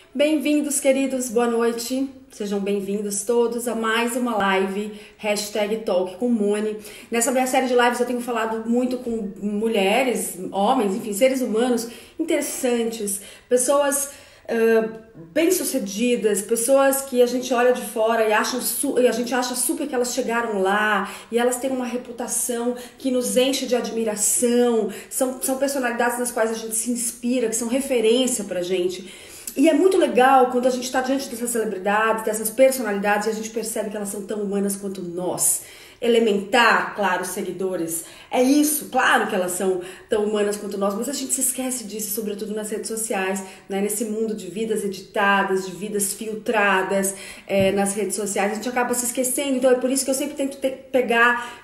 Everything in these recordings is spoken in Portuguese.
Bem-vindos, queridos, boa noite. Sejam bem-vindos todos a mais uma live #Talk com Moni. Nessa minha série de lives eu tenho falado muito com mulheres, homens, enfim, seres humanos interessantes, pessoas bem-sucedidas, pessoas que a gente olha de fora e a gente acha super que elas chegaram lá e elas têm uma reputação que nos enche de admiração, são personalidades nas quais a gente se inspira, que são referência pra gente. E é muito legal quando a gente está diante dessas celebridades, dessas personalidades, e a gente percebe que elas são tão humanas quanto nós. Elementar, claro, seguidores. É isso, claro que elas são tão humanas quanto nós, mas a gente se esquece disso, sobretudo nas redes sociais, né? Nesse mundo de vidas editadas, de vidas filtradas nas redes sociais, a gente acaba se esquecendo. Então é por isso que eu sempre tento pegar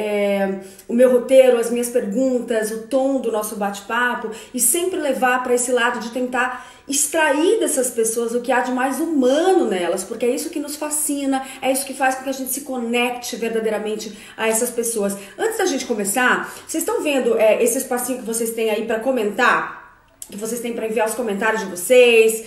o meu roteiro, as minhas perguntas, o tom do nosso bate-papo e sempre levar para esse lado de tentar extrair dessas pessoas o que há de mais humano nelas, porque é isso que nos fascina, é isso que faz com que a gente se conecte verdadeiramente a essas pessoas. Antes da gente começar, vocês estão vendo esse espacinho que vocês têm aí para comentar? Que vocês têm para enviar os comentários de vocês,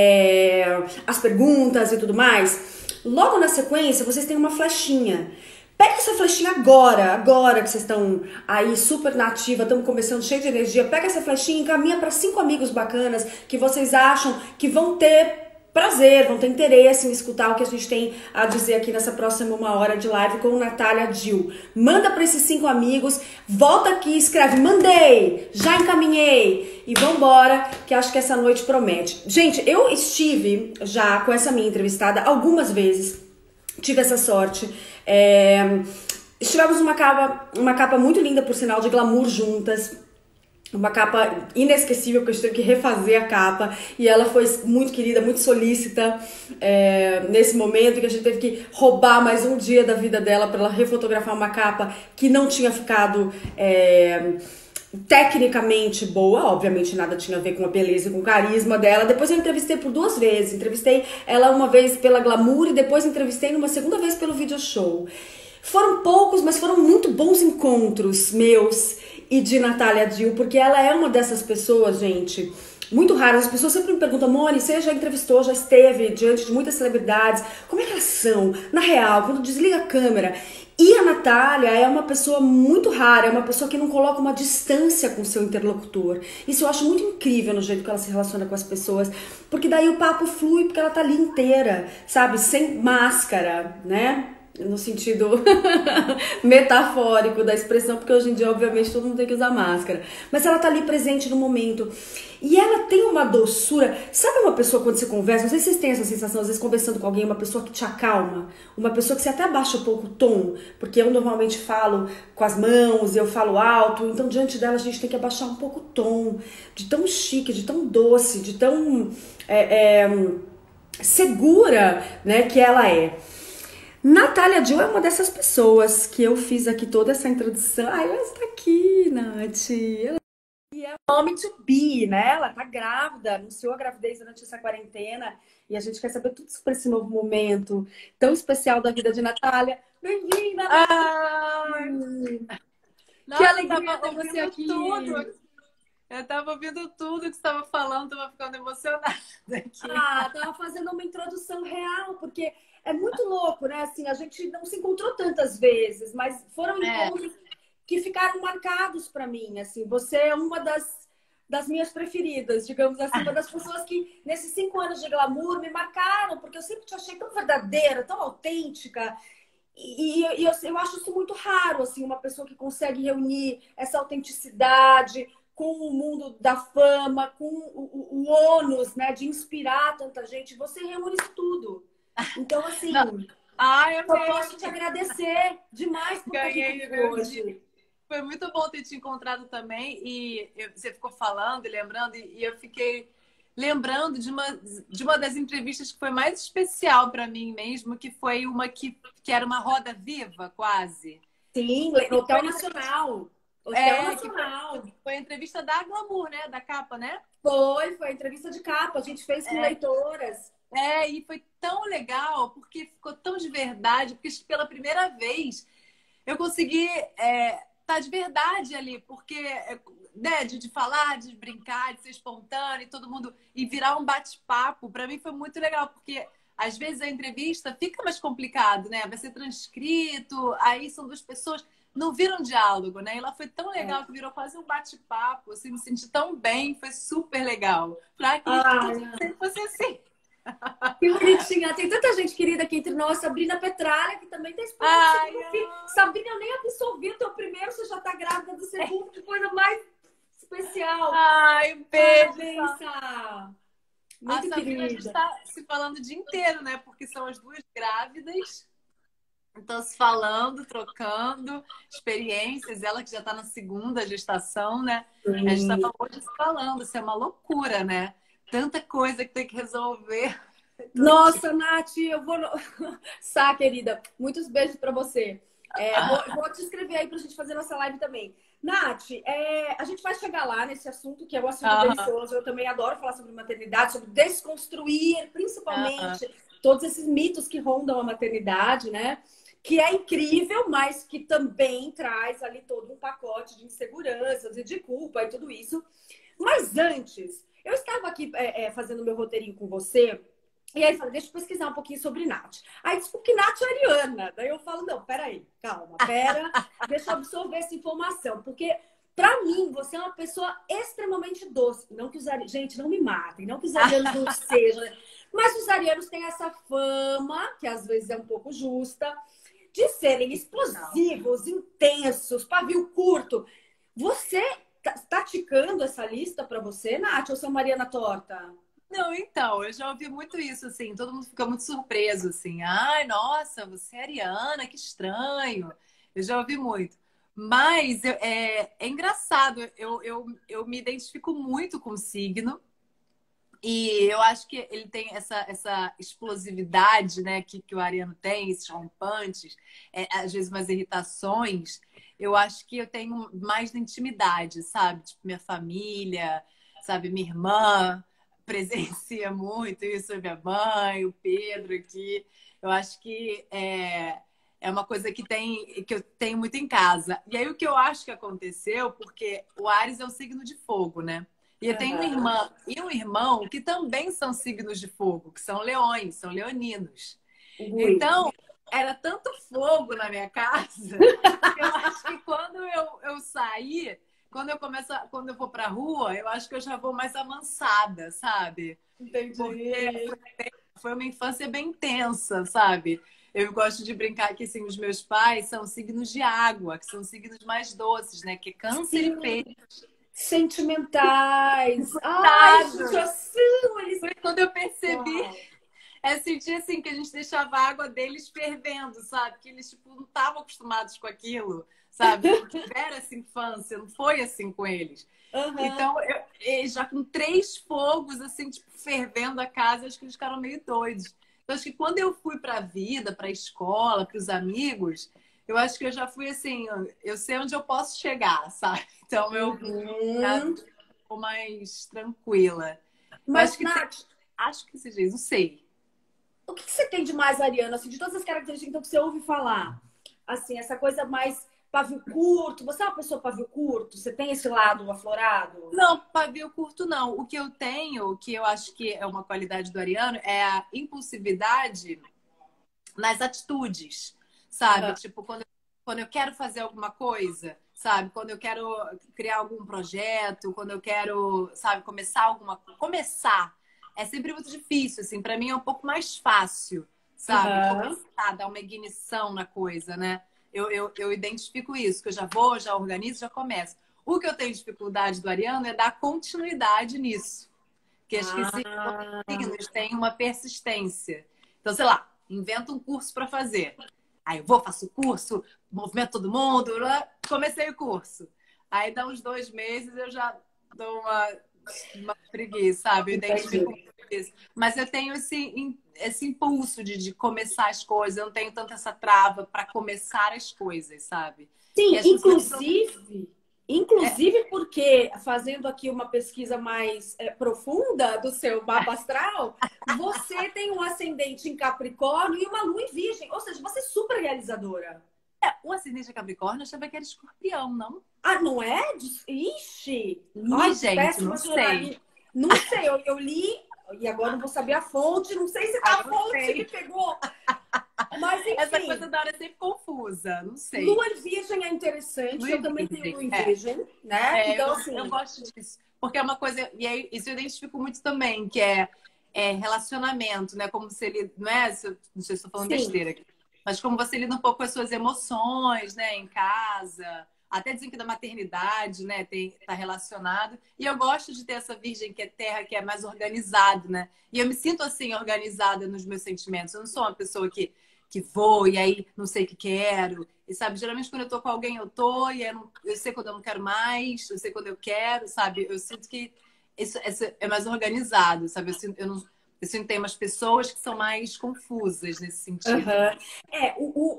as perguntas e tudo mais? Logo na sequência, vocês têm uma flechinha. Pega essa flechinha agora que vocês estão aí super nativa, estão começando cheio de energia. Pega essa flechinha e encaminha para 5 amigos bacanas que vocês acham que vão ter prazer, vão ter interesse em escutar o que a gente tem a dizer aqui nessa próxima 1 hora de live com Natália Dill. Manda para esses 5 amigos, volta aqui, escreve, mandei, já encaminhei e vambora, que acho que essa noite promete. Gente, eu estive já com essa minha entrevistada algumas vezes, tive essa sorte. Estivemos uma capa muito linda, por sinal, de glamour juntas. Uma capa inesquecível, porque a gente teve que refazer a capa. E ela foi muito querida, muito solícita nesse momento, que a gente teve que roubar mais um dia da vida dela para ela refotografar uma capa que não tinha ficado tecnicamente boa. Obviamente nada tinha a ver com a beleza e com o carisma dela. Depois eu entrevistei por 2 vezes. Entrevistei ela uma vez pela Glamour e depois entrevistei uma segunda vez pelo Video Show. Foram poucos, mas foram muito bons encontros meus e de Natália Dill, porque ela é uma dessas pessoas, gente, muito raras. As pessoas sempre me perguntam: Moni, você já entrevistou, já esteve diante de muitas celebridades, como é que elas são, na real, quando desliga a câmera? E a Natália é uma pessoa muito rara, é uma pessoa que não coloca uma distância com o seu interlocutor. Isso eu acho muito incrível no jeito que ela se relaciona com as pessoas, porque daí o papo flui, porque ela tá ali inteira, sabe, sem máscara, né? No sentido metafórico da expressão, porque hoje em dia, obviamente, todo mundo tem que usar máscara. Mas ela tá ali presente no momento. E ela tem uma doçura. Sabe uma pessoa quando você conversa, não sei se vocês têm essa sensação, às vezes conversando com alguém, uma pessoa que te acalma, uma pessoa que você até abaixa um pouco o tom, porque eu normalmente falo com as mãos, eu falo alto, então diante dela a gente tem que abaixar um pouco o tom, de tão chique, de tão doce, de tão segura, né, que ela é. Natália Dill é uma dessas pessoas que eu fiz aqui toda essa introdução. Ai, ela está aqui, Nath. E é mommy to be, né? Ela tá grávida, anunciou a gravidez durante essa quarentena. E a gente quer saber tudo sobre esse novo momento tão especial da vida de Natália. Bem-vinda, Natália! Que alegria ter você aqui. Eu tava ouvindo tudo que você estava falando, tava ficando emocionada aqui. Tava fazendo uma introdução real, porque é muito louco, né? Assim, a gente não se encontrou tantas vezes, mas foram encontros que ficaram marcados para mim. Assim, você é uma das minhas preferidas, digamos assim, uma das pessoas que nesses 5 anos de glamour me marcaram, porque eu sempre te achei tão verdadeira, tão autêntica. E eu acho isso muito raro, assim, uma pessoa que consegue reunir essa autenticidade com o mundo da fama, com o ônus, né, de inspirar tanta gente. Você reúne isso tudo. Então, assim, eu posso te agradecer demais por estar aqui comigo hoje. Foi muito bom ter te encontrado também. E você ficou falando e lembrando, e eu fiquei lembrando de uma das entrevistas que foi mais especial para mim mesmo, que foi uma que era uma roda viva, quase. Sim, no Hotel Nacional. Hotel Nacional. Foi a entrevista da Glamour, né? Da capa, né? Foi a entrevista de capa. A gente fez com leitoras. E foi tão legal, porque ficou tão de verdade, porque pela primeira vez eu consegui tá de verdade ali, porque né, de falar, de brincar, de ser espontâneo, e todo mundo e virar um bate-papo, para mim foi muito legal, porque às vezes a entrevista fica mais complicado, né? Vai ser transcrito, aí são duas pessoas, não vira um diálogo, né? E lá foi tão legal que virou quase um bate-papo, assim, me senti tão bem, foi super legal. Pra que tudo sempre fosse assim. Que bonitinha. Tem tanta gente querida aqui entre nós. Sabrina Petralha, que também tem esposa do segundo filho. Sabrina, eu nem absorvi o teu primeiro, você já tá grávida do segundo. Que coisa mais especial. Ai, um beijo. Parabéns, muito a Sabrina, querida. a gente está se falando o dia inteiro, né? Porque são as duas grávidas. Então, se falando, trocando experiências. Ela que já está na segunda gestação, né? A gente estava hoje se falando. Isso é uma loucura, né? Tanta coisa que tem que resolver. Nossa, Nath, eu vou... Sá, querida, muitos beijos para você. Vou te escrever aí para a gente fazer nossa live também. Nath, a gente vai chegar lá nesse assunto, que é um assunto delicioso. Eu também adoro falar sobre maternidade, sobre desconstruir, principalmente, todos esses mitos que rondam a maternidade, né? Que é incrível, mas que também traz ali todo um pacote de inseguranças e de culpa e tudo isso. Mas antes, eu estava aqui fazendo meu roteirinho com você, e aí falei, deixa eu pesquisar um pouquinho sobre Nath. Aí desculpa que Nath é ariana. Daí eu falo, não, peraí, calma, deixa eu absorver essa informação. Porque, pra mim, você é uma pessoa extremamente doce. Não que os arianos... Gente, não me matem, não que os arianos não sejam. Mas os arianos têm essa fama, que às vezes é um pouco justa, de serem explosivos, intensos, pavio curto. Você tá ticando essa lista pra você, Nath, ou sou Mariana torta? Não, então, eu já ouvi muito isso, assim, todo mundo fica muito surpreso, assim, ai, nossa, você é ariana, que estranho. Eu já ouvi muito. Mas é engraçado, eu me identifico muito com o signo e eu acho que ele tem essa explosividade, né, que o ariano tem, esses rompantes, às vezes umas irritações. Eu acho que eu tenho mais de intimidade, sabe? Tipo, minha família, sabe? Minha irmã presencia muito isso, minha mãe, o Pedro aqui. Eu acho que é uma coisa que eu tenho muito em casa. E aí o que eu acho que aconteceu, porque o Áries é um signo de fogo, né? E eu tenho uma irmã e um irmão que também são signos de fogo, que são leões, são leoninos. Então, era tanto fogo na minha casa, que eu acho que quando eu sair, quando eu for pra rua, eu acho que eu já vou mais amansada, sabe? Entendi. Porque foi uma infância bem intensa, sabe? Eu gosto de brincar que assim, os meus pais são signos de água, que são signos mais doces, né? Que é câncer e peixe. Sentimentais. Ai, judiação! Foi quando eu percebi. Sentir assim que a gente deixava a água deles fervendo, sabe? Que eles tipo, não estavam acostumados com aquilo, sabe? Não tiveram essa infância, não foi assim com eles. Então, já com 3 fogos, assim, tipo, fervendo a casa, acho que eles ficaram meio doidos. Então, acho que quando eu fui para a vida, para a escola, para os amigos, eu acho que eu já fui assim, eu sei onde eu posso chegar, sabe? Então, eu já ficou mais tranquila. Mas, Nath, acho que se diz, não sei. O que você tem de mais ariano, assim, de todas as características então, que você ouve falar? Assim, essa coisa mais pavio curto. Você é uma pessoa pavio curto? Você tem esse lado aflorado? Não, pavio curto não. O que eu tenho, que eu acho que é uma qualidade do ariano, é a impulsividade nas atitudes, sabe? Tipo, quando eu quero fazer alguma coisa, sabe? Quando eu quero criar algum projeto, quando eu quero, sabe, começar. É sempre muito difícil, assim. Pra mim é um pouco mais fácil, sabe? Começar, dar uma ignição na coisa, né? Eu identifico isso, que eu já organizo, já começo. O que eu tenho dificuldade do ariano é dar continuidade nisso. Porque acho que esses signos têm uma persistência. Então, sei lá, invento um curso para fazer. Aí eu faço o curso, movimento todo mundo, comecei o curso. Aí dá uns 2 meses, eu já dou uma preguiça, sabe? Eu identifico isso. Mas eu tenho esse impulso de começar as coisas. Eu não tenho tanta essa trava para começar as coisas, sabe? Sim, inclusive porque, fazendo aqui uma pesquisa mais profunda do seu mapa astral, você tem um ascendente em Capricórnio e uma lua em Virgem. Ou seja, você é super realizadora. O ascendente é Capricórnio, eu achava que era Escorpião, não? Ah, não é? Ixi! Ih, Ai, gente, não péssima sei. jornalista. Não sei, eu li e agora não vou saber a fonte. Não sei se Ah, tá a não fonte que sei. pegou. Mas, Essa coisa enfim, da hora é sempre confusa, não sei. lua em virgem é interessante. Lua Eu em também tenho Virgem, lua em é. virgem, né? É, Então, eu assim, gosto disso. Porque é uma coisa, e aí, isso eu identifico muito também, que é relacionamento, né? Como você lida, não é? Não sei se estou falando sim. besteira aqui, mas como você lida um pouco com as suas emoções, né? Em casa. Até dizem que da maternidade, né? Tá relacionado. E eu gosto de ter essa virgem que é terra, que é mais organizado, né? E eu me sinto assim, organizada nos meus sentimentos. Eu não sou uma pessoa que vou e aí não sei o que quero. E sabe, geralmente quando eu tô com alguém, eu tô, e eu sei quando eu não quero mais, eu sei quando eu quero, sabe? Eu sinto que isso é mais organizado, sabe? Eu sinto que tem umas pessoas que são mais confusas nesse sentido. Aham. É,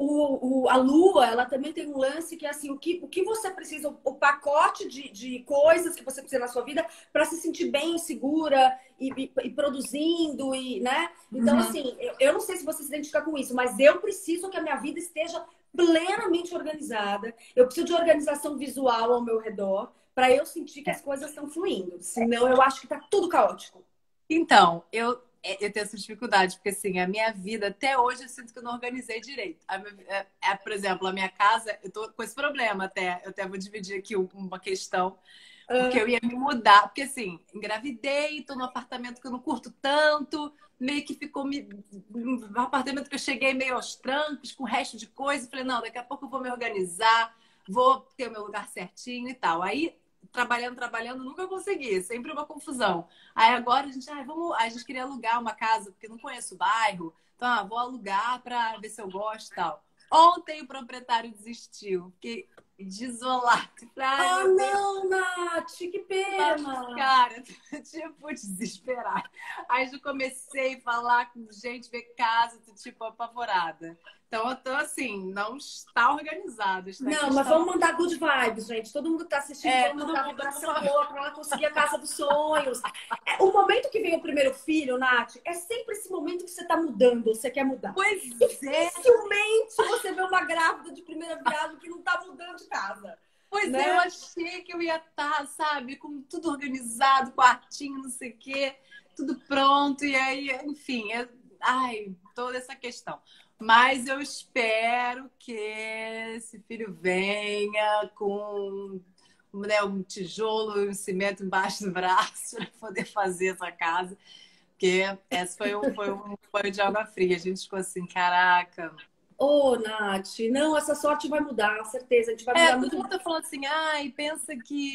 a Lua, ela também tem um lance que é assim, o que você precisa, o pacote de coisas que você precisa na sua vida para se sentir bem, segura e produzindo, e, né? Então, Uhum. assim, eu não sei se você se identifica com isso, mas eu preciso que a minha vida esteja plenamente organizada. Eu preciso de organização visual ao meu redor para eu sentir que as coisas estão fluindo. Senão, eu acho que tá tudo caótico. Então, eu tenho essa dificuldade, porque assim, a minha vida, até hoje, eu sinto que eu não organizei direito. Por exemplo, a minha casa, eu tô com esse problema até. Eu até vou dividir aqui uma questão, porque Ah, eu ia me mudar. Porque assim, engravidei, tô num apartamento que eu não curto tanto, meio que ficou um apartamento que eu cheguei meio aos trancos, com o resto de coisa. Falei, não, daqui a pouco eu vou me organizar, vou ter o meu lugar certinho e tal. Aí, trabalhando, nunca consegui, sempre uma confusão. Aí agora a gente, a gente queria alugar uma casa, porque não conheço o bairro. Então, vou alugar para ver se eu gosto e tal. Ontem o proprietário desistiu. Fiquei desolada. Ai, ah, meu Deus, não, Nath, que pena. cara, tipo, desesperada. Aí eu comecei a falar com gente, ver casa, tô, tipo, apavorada. Então, eu tô assim, não está organizado, está em Não, mas questão. vamos mandar good vibes, gente. Todo mundo que tá assistindo, vamos Todo mandar mundo. vibração boa para ela conseguir a casa dos sonhos. É, o momento que vem o primeiro filho, Nath, é sempre esse momento que você tá mudando, você quer mudar. Pois é, Dificilmente você vê uma grávida de primeira viagem que não tá mudando de casa, pois é, eu né? achei que eu ia estar, sabe, com tudo organizado, quartinho, não sei o quê, tudo pronto, e aí, enfim, ai, toda essa questão. Mas eu espero que esse filho venha com, né, um tijolo e um cimento embaixo do braço para poder fazer essa casa, porque essa foi um banho de água fria. A gente ficou assim, caraca. Ô, Nath, não, essa sorte vai mudar, certeza. A gente vai mudar Todo muito. mundo tá falando assim, ai, pensa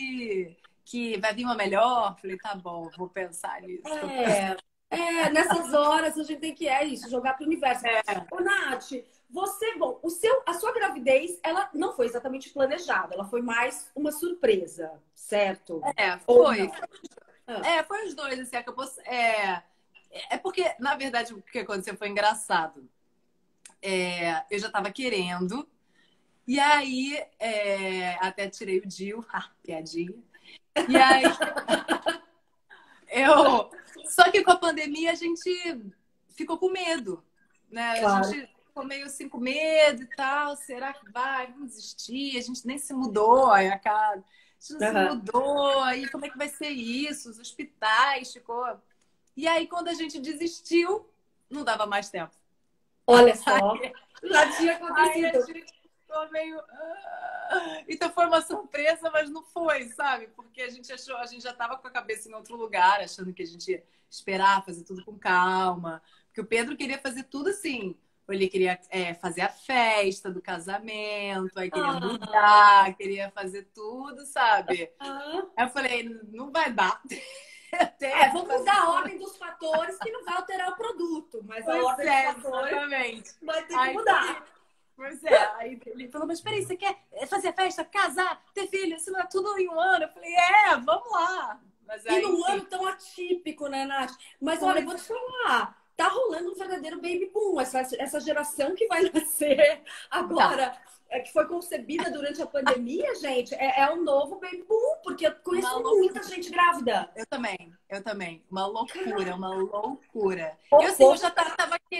que vai vir uma melhor. Falei, tá bom, vou pensar nisso. É, nessas horas a gente tem que isso, jogar para o universo. É, Ô, Nath, você, bom, a sua gravidez, ela não foi exatamente planejada, ela foi mais uma surpresa, certo? Ou foi. não? Ah, Foi os dois, assim, acabou. É porque, na verdade, o que aconteceu foi engraçado. Eu já tava querendo, e aí até tirei o DIU, piadinha. E aí eu. Só que com a pandemia a gente ficou com medo, né? A claro. gente ficou meio assim com medo e tal. Será que vai? Vamos desistir? A gente nem se mudou, aí a casa. A gente não se Aham. mudou, aí como é que vai ser isso? Os hospitais ficou. E aí, quando a gente desistiu, não dava mais tempo. Olha só, já tinha Aí a acontecido. gente ficou meio. Então foi uma surpresa, mas não foi, sabe? Porque a gente achou, a gente já estava com a cabeça em outro lugar, achando que a gente ia esperar, fazer tudo com calma. Porque o Pedro queria fazer tudo assim. Ele queria fazer a festa do casamento, aí queria Ah, mudar, queria fazer tudo, sabe? ah. Aí eu falei, não vai dar. Eu tenho que Vamos fazer mudar a tudo. ordem dos fatores que não vai alterar o produto, mas a Pois ordem dos é, fatores exatamente. vai ter que Aí mudar. Pois é, aí ele falou, mas peraí, você quer fazer festa, casar, ter filho, isso não é tudo em um ano? Eu falei, vamos lá. Mas E aí, num enfim, ano tão atípico, né, Nath? Mas olha, eu pois vou te falar, tá rolando um verdadeiro baby boom. Essa geração que vai nascer tá. agora, que foi concebida durante a pandemia, gente, é um novo baby boom, porque eu Uma conheço loucura. muita gente grávida. Eu também. Uma loucura, uma loucura. O Eu, assim, eu povo já tá. tava aqui.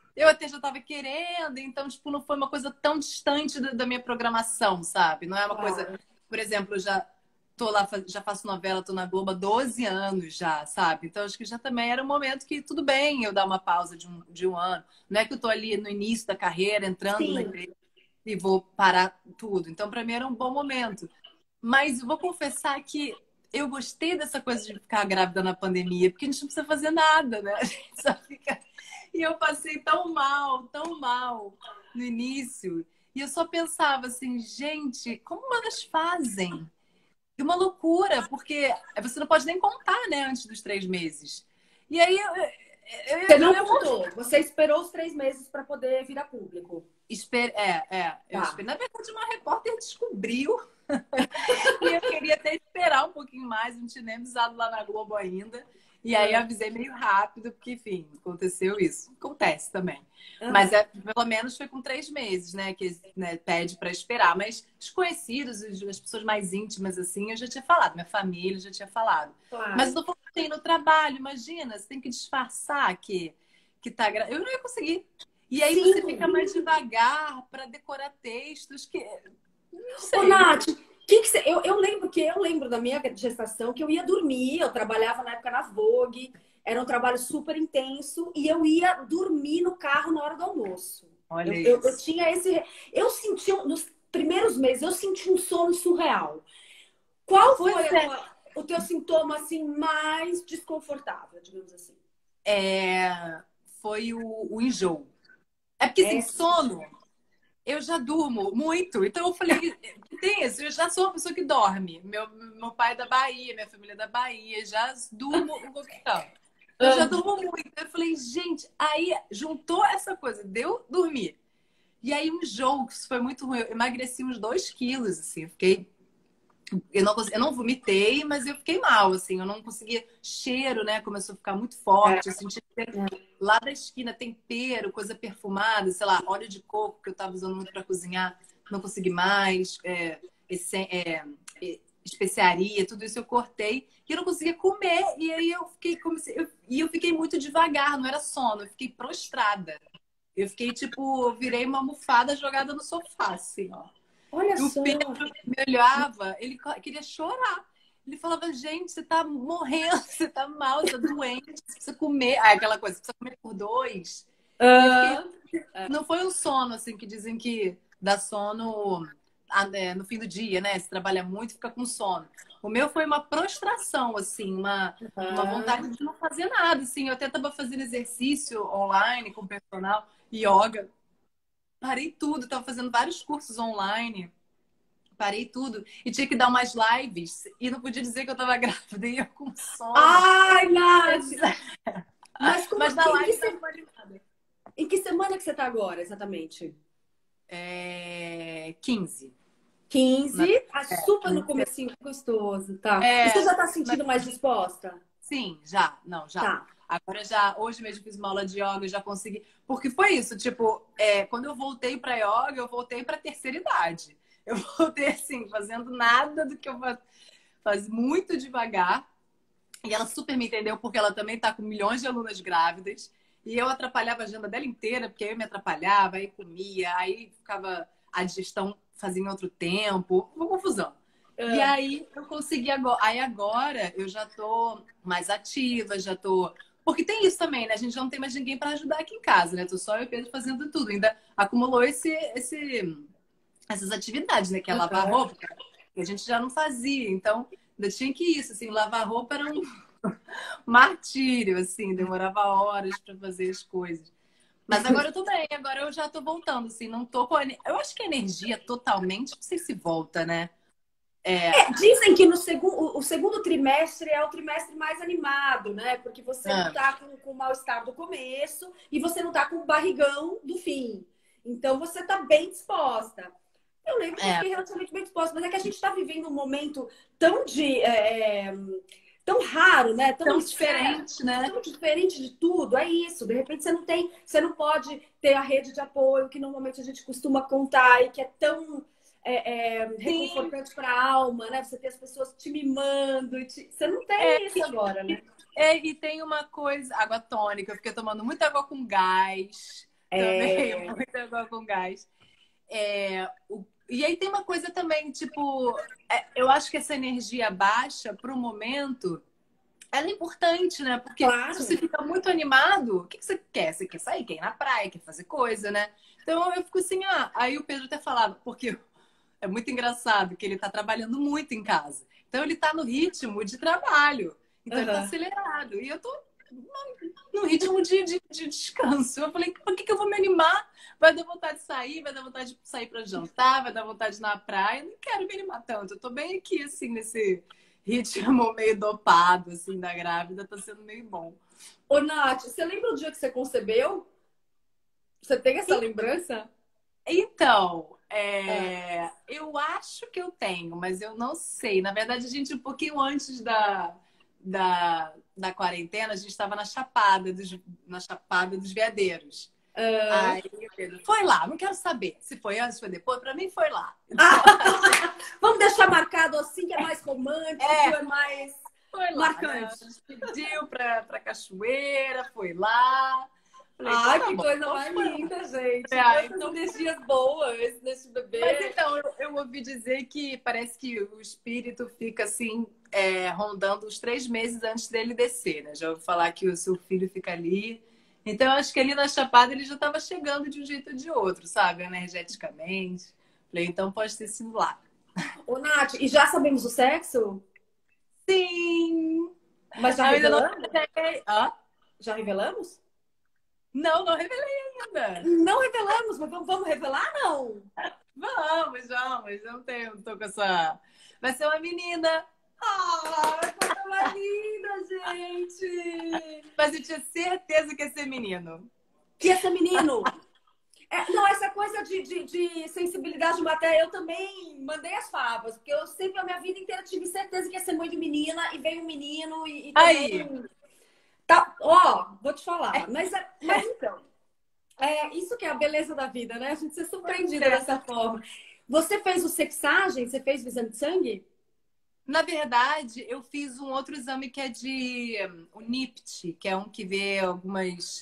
eu até já estava querendo, então, tipo, não foi uma coisa tão distante da minha programação, sabe? Não é uma coisa, Claro. por exemplo, eu já tô lá, já faço novela, tô na Globo há 12 anos já, sabe? Então, acho que já também era um momento que tudo bem eu dar uma pausa de um ano. Não é que eu tô ali no início da carreira, entrando na Sim, empresa e vou parar tudo. Então, para mim era um bom momento. Mas eu vou confessar que eu gostei dessa coisa de ficar grávida na pandemia, porque a gente não precisa fazer nada, né? A gente só fica. E eu passei tão mal no início. E eu só pensava assim, gente, como elas fazem? E uma loucura, porque você não pode nem contar, né, antes dos 3 meses. E aí você não eu contou, você esperou os 3 meses para poder vir a público. eu Tá. esperei. Na verdade, uma repórter descobriu. E eu queria até esperar um pouquinho mais, não tinha nem avisado lá na Globo ainda. E aí eu Ah, avisei meio rápido, porque, enfim, aconteceu isso. Acontece também. Mas aham, pelo menos foi com 3 meses, né? Que né, pede para esperar. Mas desconhecidos, as pessoas mais íntimas, assim, eu já tinha falado. Minha família já tinha falado. Mas eu claro. tô falando assim, no trabalho, imagina, você tem que disfarçar que tá Eu não ia conseguir. E aí você Sim. fica mais devagar para decorar textos que. Não Ô, sei. Nath, eu lembro da minha gestação que eu ia dormir, eu trabalhava na época na Vogue, era um trabalho super intenso, e eu ia dormir no carro na hora do almoço. Olha Eu isso. tinha esse. Eu senti, nos primeiros meses, eu senti um sono surreal. Qual Pois foi é. o teu sintoma assim mais desconfortável, digamos assim? Foi o enjoo. É porque, assim, É, sono, eu já durmo muito. Então, eu falei, tem isso, eu já sou uma pessoa que dorme. Meu pai é da Bahia, minha família é da Bahia, já durmo um pouquinho. Eu já ah, durmo muito. Eu falei, gente, aí juntou essa coisa, deu dormir. E aí, um enjoo, que isso foi muito ruim. Eu emagreci uns 2 quilos, assim, eu fiquei. Eu não vomitei, mas eu fiquei mal, assim, eu não conseguia. Cheiro, né? Começou a ficar muito é, forte. Eu senti lá da esquina tempero, coisa perfumada, sei lá, óleo de coco que eu tava usando muito para cozinhar, não consegui mais. Especiaria, tudo isso eu cortei e eu não conseguia comer. E aí eu fiquei, e eu fiquei muito devagar, não era sono, eu fiquei prostrada. Eu fiquei tipo, virei uma almofada jogada no sofá, assim, ó. olha E o só. Pedro me olhava, ele queria chorar. Ele falava, gente, você tá morrendo, você tá mal, você tá doente, você precisa comer. Ah, aquela coisa, você precisa comer por 2. E eu fiquei. Ah, Não foi um sono, assim, que dizem que dá sono no fim do dia, né? Se trabalha muito, fica com sono. O meu foi uma prostração, assim, uma ah. vontade de não fazer nada, assim. Eu até estava fazendo exercício online com o personal, yoga. Parei tudo, estava fazendo vários cursos online. Parei tudo e tinha que dar umas lives e não podia dizer que eu estava grávida e eu com sono. Ai, Nath! Mas Mas na live dava uma animada. em que semana que você tá agora, exatamente? 15. 15, É, super no 15. comecinho, que gostoso, tá? E você É, já tá mas sentindo mais disposta? sim, já. Não, já. Tá. Agora já, hoje mesmo fiz uma aula de yoga, eu já consegui. Porque foi isso, tipo, quando eu voltei para yoga, eu voltei para terceira idade. Eu voltei assim, fazendo nada do que eu faz muito devagar. E ela super me entendeu, porque ela também tá com milhões de alunas grávidas. E eu atrapalhava a agenda dela inteira, porque eu me atrapalhava, aí comia, aí ficava a digestão fazia em outro tempo, uma confusão. E Ah, aí eu consegui agora. Aí agora eu já tô mais ativa, já tô. Porque tem isso também, né? A gente já não tem mais ninguém para ajudar aqui em casa, né? Tô só eu e o Pedro fazendo tudo. Ainda acumulou essas atividades, né? Que é lavar aham. roupa, que a gente já não fazia. Então, ainda tinha que isso, assim, lavar roupa era um martírio, assim, demorava horas para fazer as coisas. Mas agora eu tô bem, agora eu já tô voltando, assim, não tô com. Eu acho que a energia totalmente, não sei se volta, né? É. Dizem que o segundo trimestre é o trimestre mais animado, né? Porque você não Ah, tá com o mal-estar do começo e você não tá com o barrigão do fim. Então você tá bem disposta. Eu lembro que eu é, fiquei relativamente bem disposta, mas é que a gente está vivendo um momento tão tão raro, né? tão diferente, né? Tão diferente de tudo. É isso. De repente você não pode ter a rede de apoio que normalmente a gente costuma contar e que é tão Sim, reconfortante para a alma, né? Você ter as pessoas te mimando, você não é, tem isso agora, né? e tem uma coisa, água tônica, eu fiquei tomando muita água com gás, Também, muita água com gás. E aí tem uma coisa também, tipo, eu acho que essa energia baixa, para o momento, ela é importante, né? Porque se você Claro. fica muito animado, o que você quer? Você quer sair, quer ir na praia, quer fazer coisa, né? Então eu fico assim, aí o Pedro até falava, porque é muito engraçado que ele tá trabalhando muito em casa. Então ele tá no ritmo de trabalho. Então ele tá Aham. acelerado. E eu tô no ritmo de descanso. Eu falei, por que eu vou me animar? Vai dar vontade de sair, vai dar vontade de sair para jantar, vai dar vontade de ir na praia. Eu não quero me animar tanto. Eu tô bem aqui, assim, nesse ritmo meio dopado, assim, da grávida. Tá sendo meio bom. Ô, Nath, você lembra o dia que você concebeu? Você tem essa lembrança? Então, Ah. eu acho que eu tenho, mas eu não sei. Na verdade, a gente, um pouquinho antes da quarentena, a gente estava na Chapada dos Veadeiros. Ah. Aí o Pedro, foi lá, não quero saber se foi antes, foi depois, pra mim foi lá. Vamos deixar marcado assim, que é mais romântico, É, é mais foi lá, né? A marcante. gente pediu pra cachoeira, foi lá. Falei, então Ai, tá que bom, coisa então mais foi lá. linda, gente. Quantas Então energias boas nesse mas bebê. então, eu ouvi dizer que parece que o espírito fica assim, rondando os 3 meses antes dele descer, né? Já ouvi falar que o seu filho fica ali. Então, eu acho que ali na Chapada ele já estava chegando de um jeito ou de outro, sabe? Energeticamente. Falei, então pode ter sido lá. Ô, Nath, e já sabemos o sexo? Sim! Mas já Eu ainda não revelamos? sei. Hã? Já revelamos? Não, não revelei ainda. Não revelamos, mas vamos revelar, não? Vamos. Eu não tô com essa. Vai ser uma menina. Ah, coisa mais linda, gente! Mas eu tinha certeza que ia ser menino. Que esse menino. Não, essa coisa de sensibilidade materna, eu também mandei as favas, porque eu sempre, a minha vida inteira, tive certeza que ia ser mãe de menina, e veio um menino, e Aí, também. Tá, ó, vou te falar, mas então, isso que é a beleza da vida, né? A gente ser pois surpreendida é. dessa forma. Você fez o sexagem? Você fez o exame de sangue? Na verdade, eu fiz um outro exame que é o NIPT, que é um que vê algumas.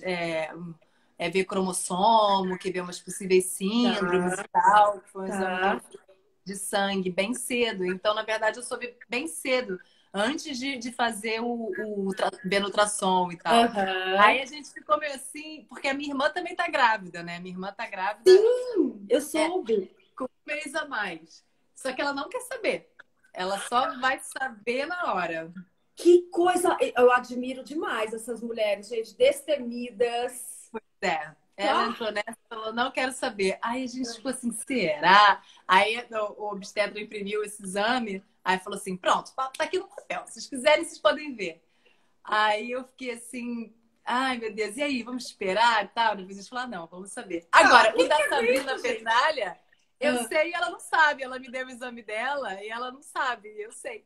Vê cromossomo, que vê umas possíveis síndromes Tá, e tal, que foi um exame que eu tá. fiz de sangue bem cedo. Então, na verdade, eu soube bem cedo, antes de fazer ver no ultrassom e tal. Aham. Aí a gente ficou meio assim, porque a minha irmã também tá grávida, né? Minha irmã tá grávida Eu é, soube. com 1 mês a mais. Só que ela não quer saber. Ela só vai saber na hora. Que coisa! Eu admiro demais essas mulheres, gente, destemidas. Ela Ah, entrou nessa e falou, não quero saber. Aí a gente ficou assim, será? Aí o obstetra imprimiu esse exame, aí falou assim, pronto, tá aqui no papel. Se vocês quiserem, vocês podem ver. Aí eu fiquei assim, ai meu Deus, e aí, vamos esperar e tal? Depois a gente falou, não, vamos saber. Agora, o que da é Sabrina isso, gente? Petralha, eu Ah, sei e ela não sabe. Ela me deu o exame dela e ela não sabe, eu sei.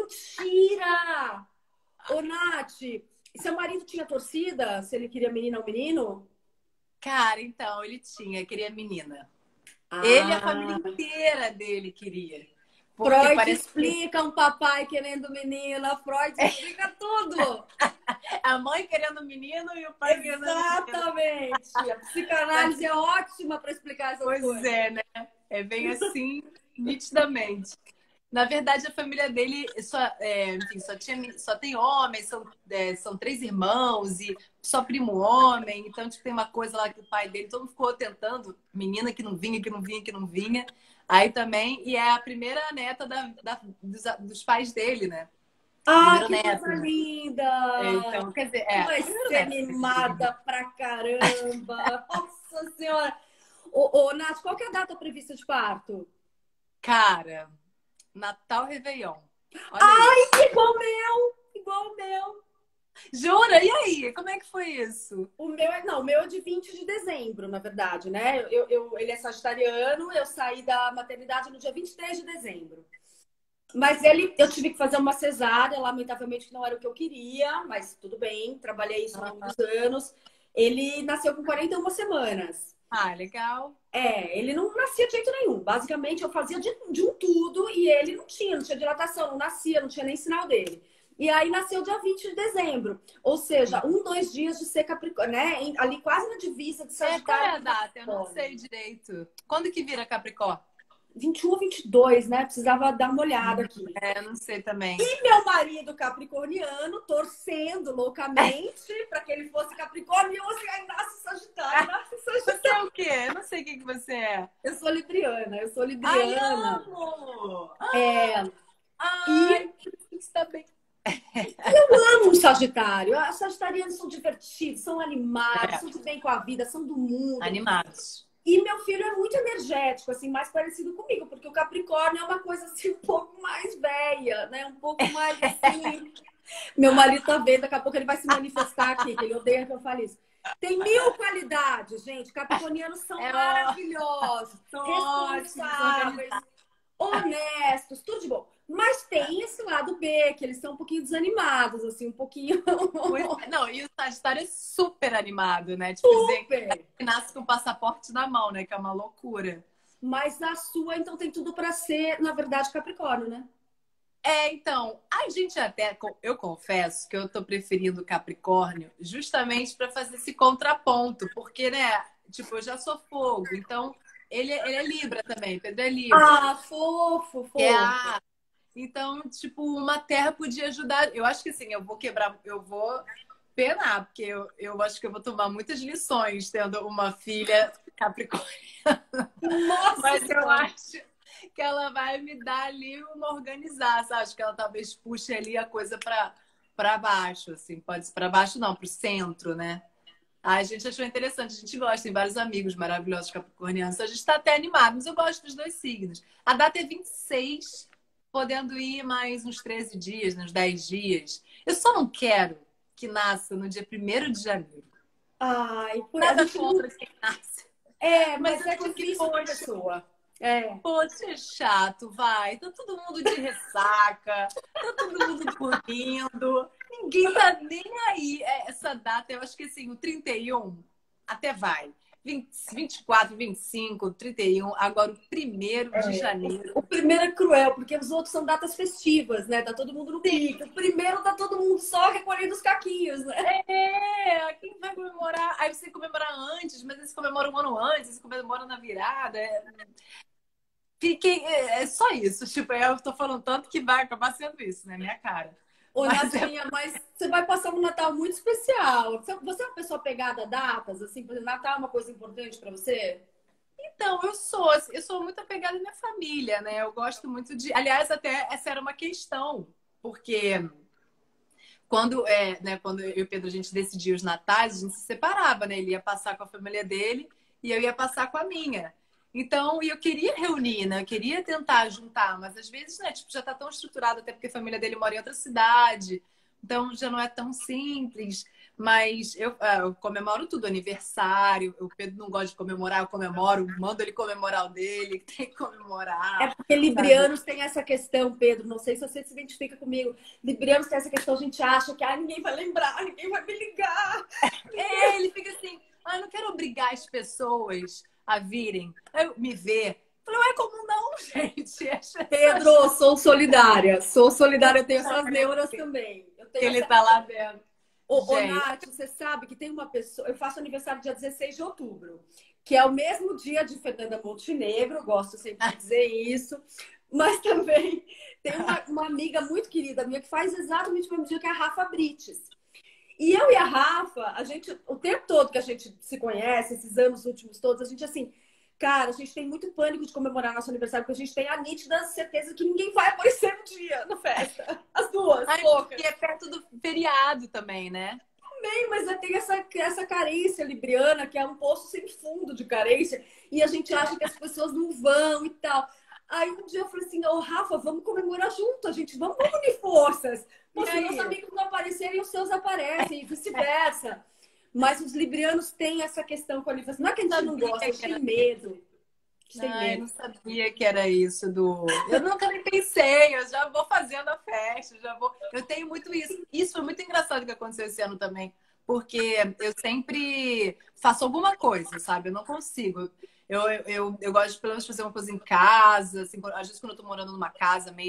mentira! Ô, Nath, seu marido tinha torcida? Se ele queria menina ou menino? Cara, então, queria menina. Ele e a família Ah, inteira dele queria. Porque Freud parece que explica um papai querendo menina. Freud explica tudo. a mãe querendo menino e o pai querendo menina. Exatamente. A psicanálise é ótima para explicar essas Pois coisas. é, né? É bem assim, nitidamente. Na verdade, a família dele enfim, só tem homens, são 3 irmãos e só primo homem. Então, tipo, tem uma coisa lá que o pai dele, todo mundo ficou tentando, menina que não vinha, que não vinha, que não vinha. Aí também, e é a primeira neta dos pais dele, né? Ah, Primeiro que neto, coisa né? linda! Então, quer dizer, Vai primeiro ser neto. animada pra caramba! Nossa Senhora! Ô, Nath, qual que é a data prevista de parto? Cara, Natal Réveillon. Olha Ai, isso. igual o meu! Igual o meu! Jura? E aí? Como é que foi isso? O meu é de 20 de dezembro, na verdade, né? Ele é sagitariano, eu saí da maternidade no dia 23 de dezembro. Mas eu tive que fazer uma cesárea, lamentavelmente que não era o que eu queria, mas tudo bem, trabalhei isso ao longo dos anos. Ele nasceu com 41 semanas. Ah, legal. Ele não nascia de jeito nenhum. Basicamente, eu fazia de um tudo e ele não tinha dilatação, não nascia, não tinha nem sinal dele. E aí nasceu dia 20 de dezembro. Ou seja, 2 dias de ser Capricórnio, né? Ali quase na divisa de Qual é Sagitário a e data? Eu não Capricórnio. sei direito. Quando que vira Capricórnio? 21 ou 22, né? Precisava dar uma olhada aqui. É, eu não sei também. E meu marido capricorniano, torcendo loucamente para que ele fosse Capricórnio, e eu assim, ai, nasce Sagitário, nasce Você é Sagitário. o quê? Eu não sei o que que você é. Eu sou libriana, eu sou Ai, libriana. amo! É, Ai, e está bem. amo o Sagitário. Os sagitarianos são divertidos, são animados, É, são de bem com a vida, são do mundo. animados. E meu filho é muito energético, assim, mais parecido comigo, porque o Capricórnio é uma coisa assim um pouco mais velha, né? Um pouco mais assim. Meu marido tá vendo, daqui a pouco ele vai se manifestar aqui, que ele odeia que eu fale isso. Tem 1000 qualidades, gente. Capricornianos são É maravilhosos, ótimo, responsáveis, honestos, tudo de bom. Mas tem esse lado B, que eles são um pouquinho desanimados, assim, um pouquinho. Não, e o Sagitário é super animado, né? Tipo, dizer Super! que nasce com o passaporte na mão, né? Que é uma loucura. Mas a sua, então, tem tudo pra ser, na verdade, Capricórnio, né? É, então, a gente até, eu confesso que eu tô preferindo Capricórnio justamente para fazer esse contraponto, porque, né, tipo, eu já sou fogo, então ele é Libra também, Pedro é Libra. Ah, fofo, É fofo. a... Então, tipo, uma terra podia ajudar. Eu acho que assim, eu vou penar, porque eu acho que eu vou tomar muitas lições tendo uma filha Capricórnio. Nossa Mas eu Senhora! acho que ela vai me dar ali uma organizar, sabe? Acho que ela talvez puxe ali a coisa para baixo, assim. Pode ser para baixo, não, para o centro, né? A gente achou interessante, a gente gosta, tem vários amigos maravilhosos capricornianos. A gente está até animado, mas eu gosto dos dois signos. A data é 26, podendo ir mais uns 13 dias, uns 10 dias. Eu só não quero que nasça no dia 1º de janeiro. Ai, a Nada gente não. contra quem nasce. É, Mas mas é é porque, difícil pra poxa, pessoa. É. pode ser chato, vai. Tá todo mundo de ressaca, tá todo mundo dormindo, ninguém tá nem aí. Essa data, eu acho que assim, o 31 até vai. 24, 25, 31, agora o 1º de janeiro. O primeiro é cruel, porque os outros são datas festivas, né? Tá todo mundo no Sim, pique. O primeiro tá todo mundo só recolhendo os caquinhos, né? quem vai comemorar? Aí você comemora antes, mas aí você comemora um ano antes, você comemora na virada. É só isso. Tipo, eu tô falando tanto que vai acabar sendo isso, né? Minha cara. Ô, Mas é. Natinha, mas você vai passar um Natal muito especial. Você é uma pessoa pegada a datas, assim, por exemplo, Natal é uma coisa importante pra você? Então, eu sou muito apegada à minha família, né? Eu gosto muito de. Aliás, até essa era uma questão, porque quando eu e o Pedro a gente decidia os natais, a gente se separava, né? Ele ia passar com a família dele e eu ia passar com a minha. Então, e eu queria reunir, né? Eu queria tentar juntar, mas às vezes, né, tipo, já tá tão estruturado, até porque a família dele mora em outra cidade, então já não é tão simples. Mas eu comemoro tudo, aniversário. O Pedro não gosta de comemorar, eu comemoro, mando ele comemorar o dele, que tem que É comemorar, porque sabe? librianos têm essa questão, Pedro. Não sei se você se identifica comigo. Librianos têm essa questão, a gente acha que ninguém vai lembrar, ninguém vai me ligar. Ele fica assim, eu não quero obrigar as pessoas a virem, me ver. Eu falei, não é comum não, gente. Pedro, sou solidária. Sou solidária, eu tenho essas neuras também. Eu Que tenho ele essa. tá lá dentro. Ô, Gente, Nath, você sabe que tem uma pessoa. Eu faço aniversário dia 16 de outubro, que é o mesmo dia de Fernanda Montenegro, gosto sempre de dizer isso. Mas também tem uma amiga muito querida minha que faz exatamente o mesmo dia, que é a Rafa Brites. E eu e a Rafa, a gente, o tempo todo que a gente se conhece, esses anos últimos todos, a gente assim, cara, a gente tem muito pânico de comemorar nosso aniversário, porque a gente tem a nítida certeza que ninguém vai aparecer no dia, na festa. As duas, loucas. e é perto do feriado também, né? Bem, mas tem essa carência libriana, que é um poço sem fundo de carência, e a gente acha que as pessoas não vão e tal. Aí um dia eu falei assim, ô Rafa, vamos comemorar junto, a gente, vamos unir forças. Pô, E se meus aí? amigos não aparecerem, os seus aparecem, e vice-versa. Mas os librianos têm essa questão com a aniversário. Não é que a gente não Sabia gosta, a que gente era. tem medo. A gente tem Ai, medo. não sabia que era isso do. Eu nunca nem pensei, eu já vou fazendo a festa, já vou. Eu tenho muito isso. Isso foi muito engraçado que aconteceu esse ano também, porque eu sempre faço alguma coisa, sabe? Eu não consigo. Eu gosto de, pelo menos, fazer uma coisa em casa, assim, às vezes quando eu tô morando numa casa mesmo,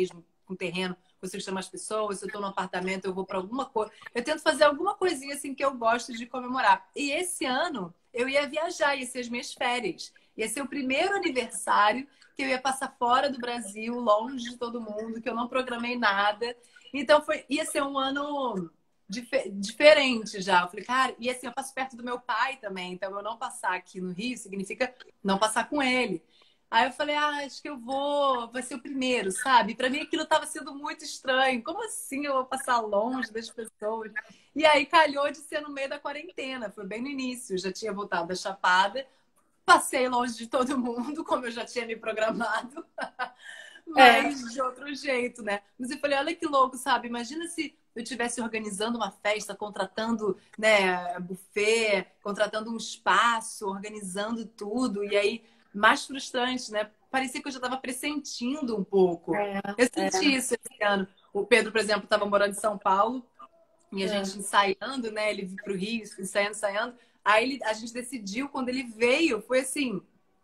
com terreno, consigo chamar as pessoas. Se eu tô num apartamento, eu vou para alguma coisa. Eu tento fazer alguma coisinha assim que eu gosto de comemorar. E esse ano eu ia viajar, ia ser as minhas férias. Ia ser o primeiro aniversário que eu ia passar fora do Brasil, longe de todo mundo, que eu não programei nada. Então ia ser um ano diferente já. Eu falei, cara, e assim, eu passo perto do meu pai também, então eu não passar aqui no Rio significa não passar com ele. Aí eu falei, acho que vai ser o primeiro, sabe? Para mim aquilo estava sendo muito estranho. Como assim eu vou passar longe das pessoas? E aí calhou de ser no meio da quarentena, foi bem no início. Eu já tinha voltado da Chapada, passei longe de todo mundo, como eu já tinha me programado. Mas de outro jeito, né? Mas eu falei, olha que louco, sabe? Imagina se eu estivesse organizando uma festa, contratando, né, buffet, contratando um espaço, organizando tudo. E aí, mais frustrante, né? Parecia que eu já estava pressentindo um pouco. Eu senti isso esse ano. O Pedro, por exemplo, estava morando em São Paulo e a gente ensaiando, né? Ele veio para o Rio, ensaiando. Aí a gente decidiu, quando ele veio, foi assim...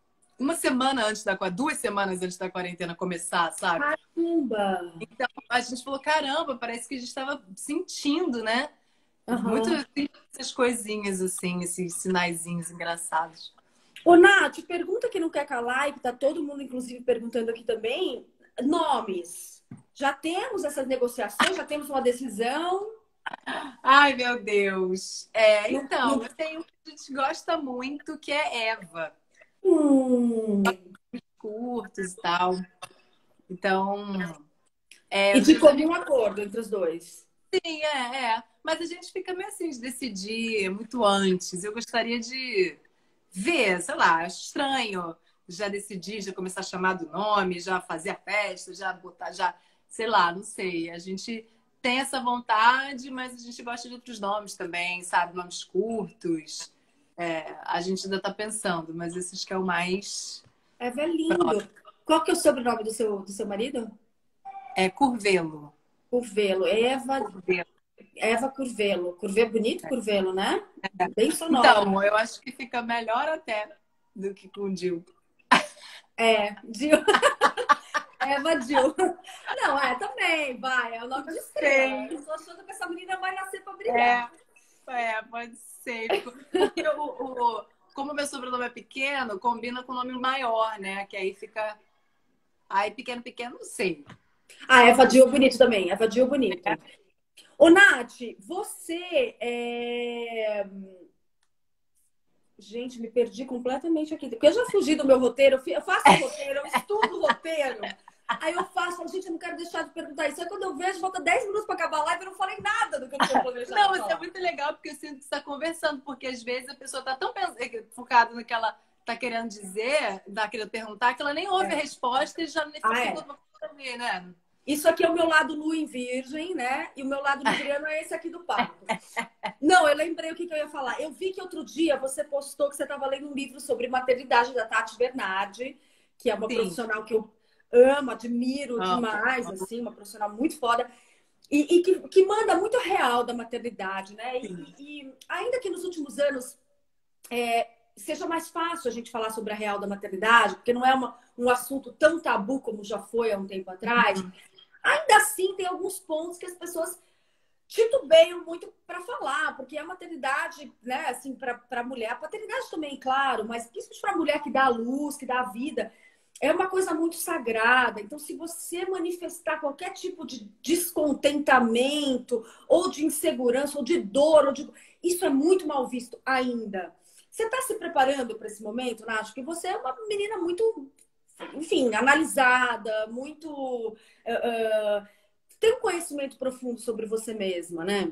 duas semanas antes da quarentena começar, sabe? Caramba! Então a gente falou, caramba, parece que a gente estava sentindo, né? Muito essas coisinhas assim, esses sinaizinhos engraçados. Ô, Nath, pergunta que não quer calar e que tá todo mundo, inclusive, perguntando aqui também. Nomes. Já temos essas negociações? Já temos uma decisão? Ai, meu Deus. Então, eu tenho um que a gente gosta muito, que é Eva. Curtos e tal. Então. E de comum acordo entre os dois. Sim, Mas a gente fica meio assim de decidir muito antes. Eu gostaria de ver, sei lá, acho estranho já decidir, já começar a chamar do nome, já fazer a festa, já botar, sei lá, não sei. A gente tem essa vontade, mas a gente gosta de outros nomes também, sabe? Nomes curtos. A gente ainda tá pensando, mas esse acho que é o mais. É lindo. Qual que é o sobrenome do seu marido? É Curvelo. Curvelo. Eva Curvelo. Curvelo, bonito Curvelo, né? Bem sonoro. Então, eu acho que fica melhor até do que com o Dil. Dil. Eva Dil. Não, também, vai. É o nome de estrela. Eu tô achando que essa menina vai nascer pra brilhar. Pode ser. Porque como meu sobrenome é pequeno, combina com o nome maior, né? Que aí fica... Aí pequeno, não sei. Eva Dil bonito também. Eva Dil bonito. Ô, Nath, você Gente, me perdi completamente aqui. Porque eu já fugi do meu roteiro. Eu faço roteiro, eu estudo roteiro. Aí eu falo, gente, eu não quero deixar de perguntar isso. Aí quando eu vejo, falta 10 minutos para acabar a live, eu não falei nada do que eu tinha planejado. Não, isso é muito legal, porque eu sinto que você está conversando. Porque às vezes a pessoa está tão focada no que ela está querendo dizer, está querendo perguntar, que ela nem ouve a resposta e já nem fica ouvir, né? Isso aqui é o meu lado lua em virgem, né? E o meu lado libriano é esse aqui do papo. Não, eu lembrei o que eu ia falar. Eu vi que outro dia você postou que você estava lendo um livro sobre maternidade da Tati Bernardi, que é uma profissional que eu amo, admiro demais, assim, uma profissional muito foda. E que manda muito real da maternidade, né? E ainda que nos últimos anos seja mais fácil a gente falar sobre a real da maternidade, porque não é um assunto tão tabu como já foi há um tempo atrás. Ainda assim, tem alguns pontos que as pessoas titubeiam muito para falar, porque a maternidade, né, assim, para a mulher, a paternidade também, claro, mas principalmente para a mulher que dá a luz, que dá a vida, é uma coisa muito sagrada. Então, se você manifestar qualquer tipo de descontentamento, ou de insegurança, ou de dor, isso é muito mal visto ainda. Você está se preparando para esse momento, Nath? Porque você é uma menina muito, enfim, analisada, muito... tem um conhecimento profundo sobre você mesma, né?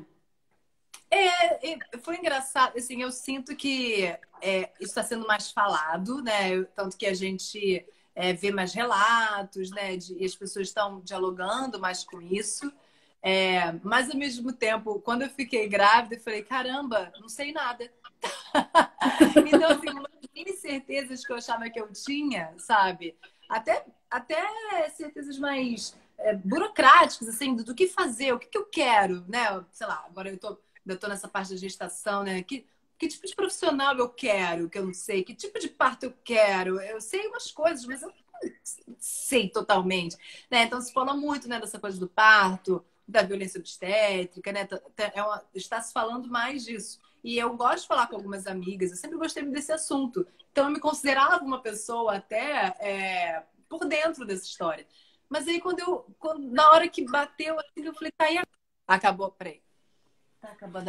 Foi engraçado, assim, eu sinto que isso está sendo mais falado, né? Tanto que a gente vê mais relatos, né? E as pessoas estão dialogando mais com isso. Mas, ao mesmo tempo, quando eu fiquei grávida, eu falei, caramba, não sei nada. Então, assim, umas mini certezas que eu achava que eu tinha, sabe? Até certezas mais burocráticas, assim, do que fazer, o que eu quero, né? Sei lá, agora ainda tô nessa parte da gestação, né? Que tipo de profissional eu quero, que eu não sei? Que tipo de parto eu quero? Eu sei umas coisas, mas eu sei totalmente, né? Então se fala muito, né, dessa coisa do parto, da violência obstétrica, né? Está se falando mais disso. E eu gosto de falar com algumas amigas, eu sempre gostei muito desse assunto. Então eu me considerava uma pessoa até por dentro dessa história. Mas aí na hora que bateu, assim, eu falei, tá aí. Acabou, peraí. Tá acabando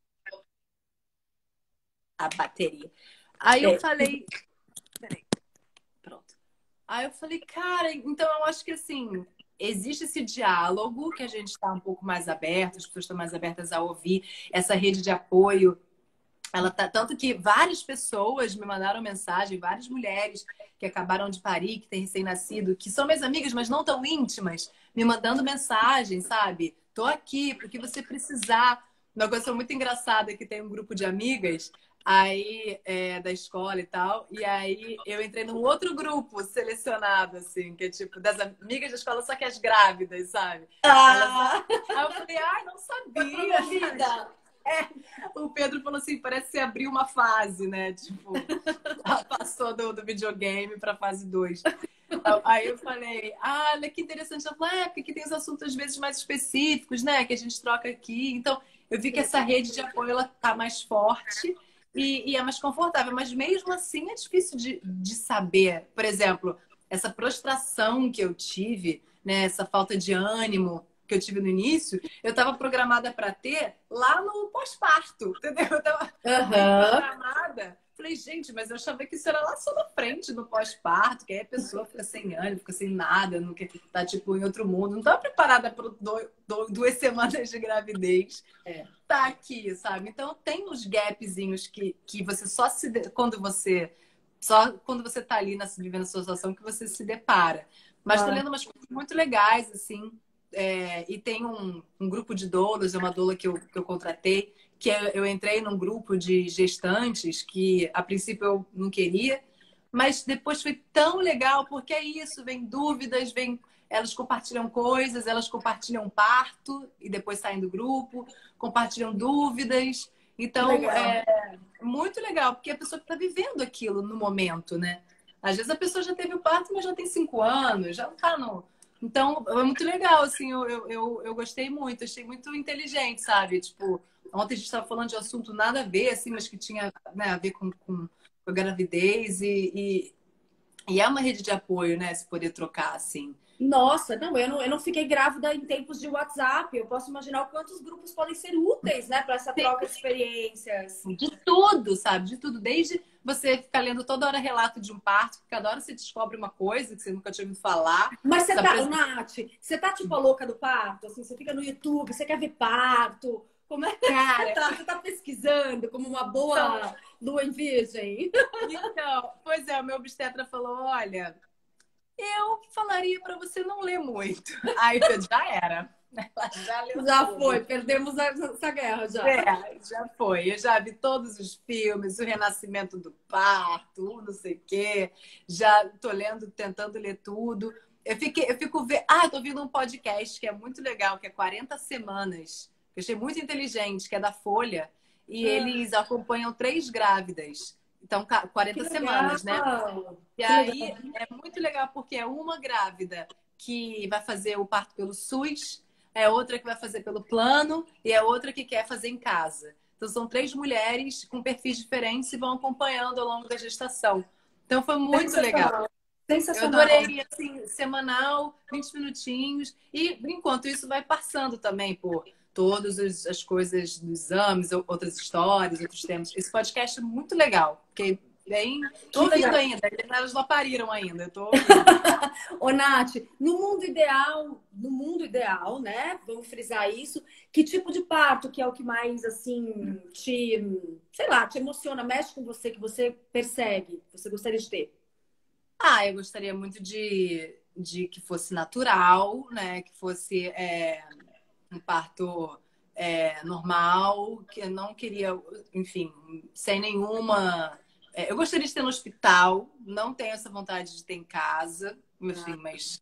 a bateria. Aí eu É. falei, peraí, pronto. Aí eu falei, cara, então eu acho que assim, existe esse diálogo que a gente está um pouco mais aberto, as pessoas estão mais abertas a ouvir, essa rede de apoio. Ela tá, tanto que várias pessoas me mandaram mensagem, várias mulheres que acabaram de parir, que têm recém-nascido, que são minhas amigas, mas não tão íntimas, me mandando mensagem, sabe? Tô aqui, porque você precisar. Uma coisa muito engraçada é que tem um grupo de amigas aí da escola e tal, e aí eu entrei num outro grupo selecionado, assim, que é tipo das amigas da escola, só que as grávidas, sabe? Elas... Ah, Aí eu falei, ai, não foi sabia. promovida. O Pedro falou assim, parece que você abriu uma fase, né? Tipo, ela passou do videogame para fase 2. Aí eu falei, ah, olha que interessante. Ela falou, porque aqui tem os assuntos às vezes mais específicos, né? Que a gente troca aqui. Então, eu vi que essa rede de apoio, ela tá mais forte e é mais confortável. Mas mesmo assim é difícil de saber. Por exemplo, essa prostração que eu tive, né? Essa falta de ânimo que eu tive no início, eu estava programada para ter lá no pós-parto, entendeu? Eu estava bem Aham. programada. Falei, gente, mas eu achava que isso era lá só na frente, no pós-parto, que aí a pessoa fica sem ânimo, fica sem nada, não quer tá tipo em outro mundo. Não estava preparada para 2 semanas de gravidez. É. Tá aqui, sabe? Então tem uns gapzinhos que você só se quando você tá ali vivendo a sua situação que você se depara. Mas tô Claro. lendo umas coisas muito legais, assim, e tem um grupo de doulas, é uma doula que eu contratei, que eu entrei num grupo de gestantes que a princípio eu não queria, mas depois foi tão legal, porque é isso, vem dúvidas, elas compartilham coisas, elas compartilham parto e depois saem do grupo, compartilham dúvidas. Que Então, legal. é muito legal, porque a pessoa está vivendo aquilo no momento, né? Às vezes a pessoa já teve o parto, mas já tem 5 anos, já não tá no. Então, é muito legal, assim, eu gostei muito, achei muito inteligente, sabe? Tipo, ontem a gente estava falando de assunto nada a ver, assim, mas que tinha, né, a ver com a gravidez e é uma rede de apoio, né? Se poder trocar, assim. Nossa, não, eu não fiquei grávida em tempos de WhatsApp. Eu posso imaginar o quantos grupos podem ser úteis, né, para essa troca de experiências. De tudo, sabe? De tudo. Desde você ficar lendo toda hora relato de um parto, que cada hora você descobre uma coisa que você nunca tinha ouvido falar. Mas você Essa tá, pres- ô, Nath, você tá tipo a louca do parto? Assim, você fica no YouTube, você quer ver parto? Como é que você Cara, tá? Você tá pesquisando como uma então, boa lua em virgem? pois é, o meu obstetra falou: olha, eu falaria para você não ler muito. Aí eu já era. Ela já leu Já foi, tudo. perdemos essa guerra já. Já foi. Eu já vi todos os filmes, o Renascimento do Parto, o não sei o quê. Já tô lendo, tentando ler tudo. Eu fico vendo. Ah, tô ouvindo um podcast que é muito legal, que é 40 Semanas. Que eu achei muito inteligente, que é da Folha. E Ah, eles acompanham 3 grávidas. Então, que 40 legal! semanas, né? E Que aí legal! é muito legal porque é uma grávida que vai fazer o parto pelo SUS, é outra que vai fazer pelo plano e é outra que quer fazer em casa. Então são 3 mulheres com perfis diferentes e vão acompanhando ao longo da gestação. Então foi muito legal. Sensacional! Eu Sensacional! adorei, assim, semanal, 20 minutinhos. E enquanto isso vai passando também por todas as coisas dos exames, outras histórias, outros temas. Esse podcast é muito legal, porque bem. Tô Que ouvindo legal! ainda, elas não pariram ainda, eu tô ouvindo. Ô, Nath, no mundo ideal, né? Vamos frisar isso. Que tipo de parto que é o que mais, assim, sei lá, te emociona, mexe com você, que você persegue, que você gostaria de ter? Eu gostaria muito de que fosse natural, né? Que fosse um parto normal, que eu não queria, enfim, sem nenhuma. Eu gostaria de ter no hospital, não tenho essa vontade de ter em casa, enfim, mas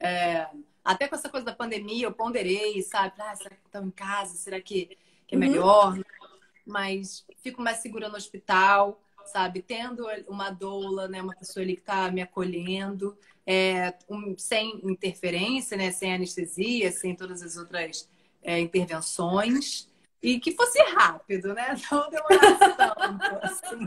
até com essa coisa da pandemia eu ponderei, sabe? Será que estão em casa? Será que é Uhum. melhor? Mas fico mais segura no hospital, sabe? Tendo uma doula, né? Uma pessoa ali que está me acolhendo. sem interferência, né? Sem anestesia, sem todas as outras intervenções. E que fosse rápido, né? Não demorasse tanto, assim.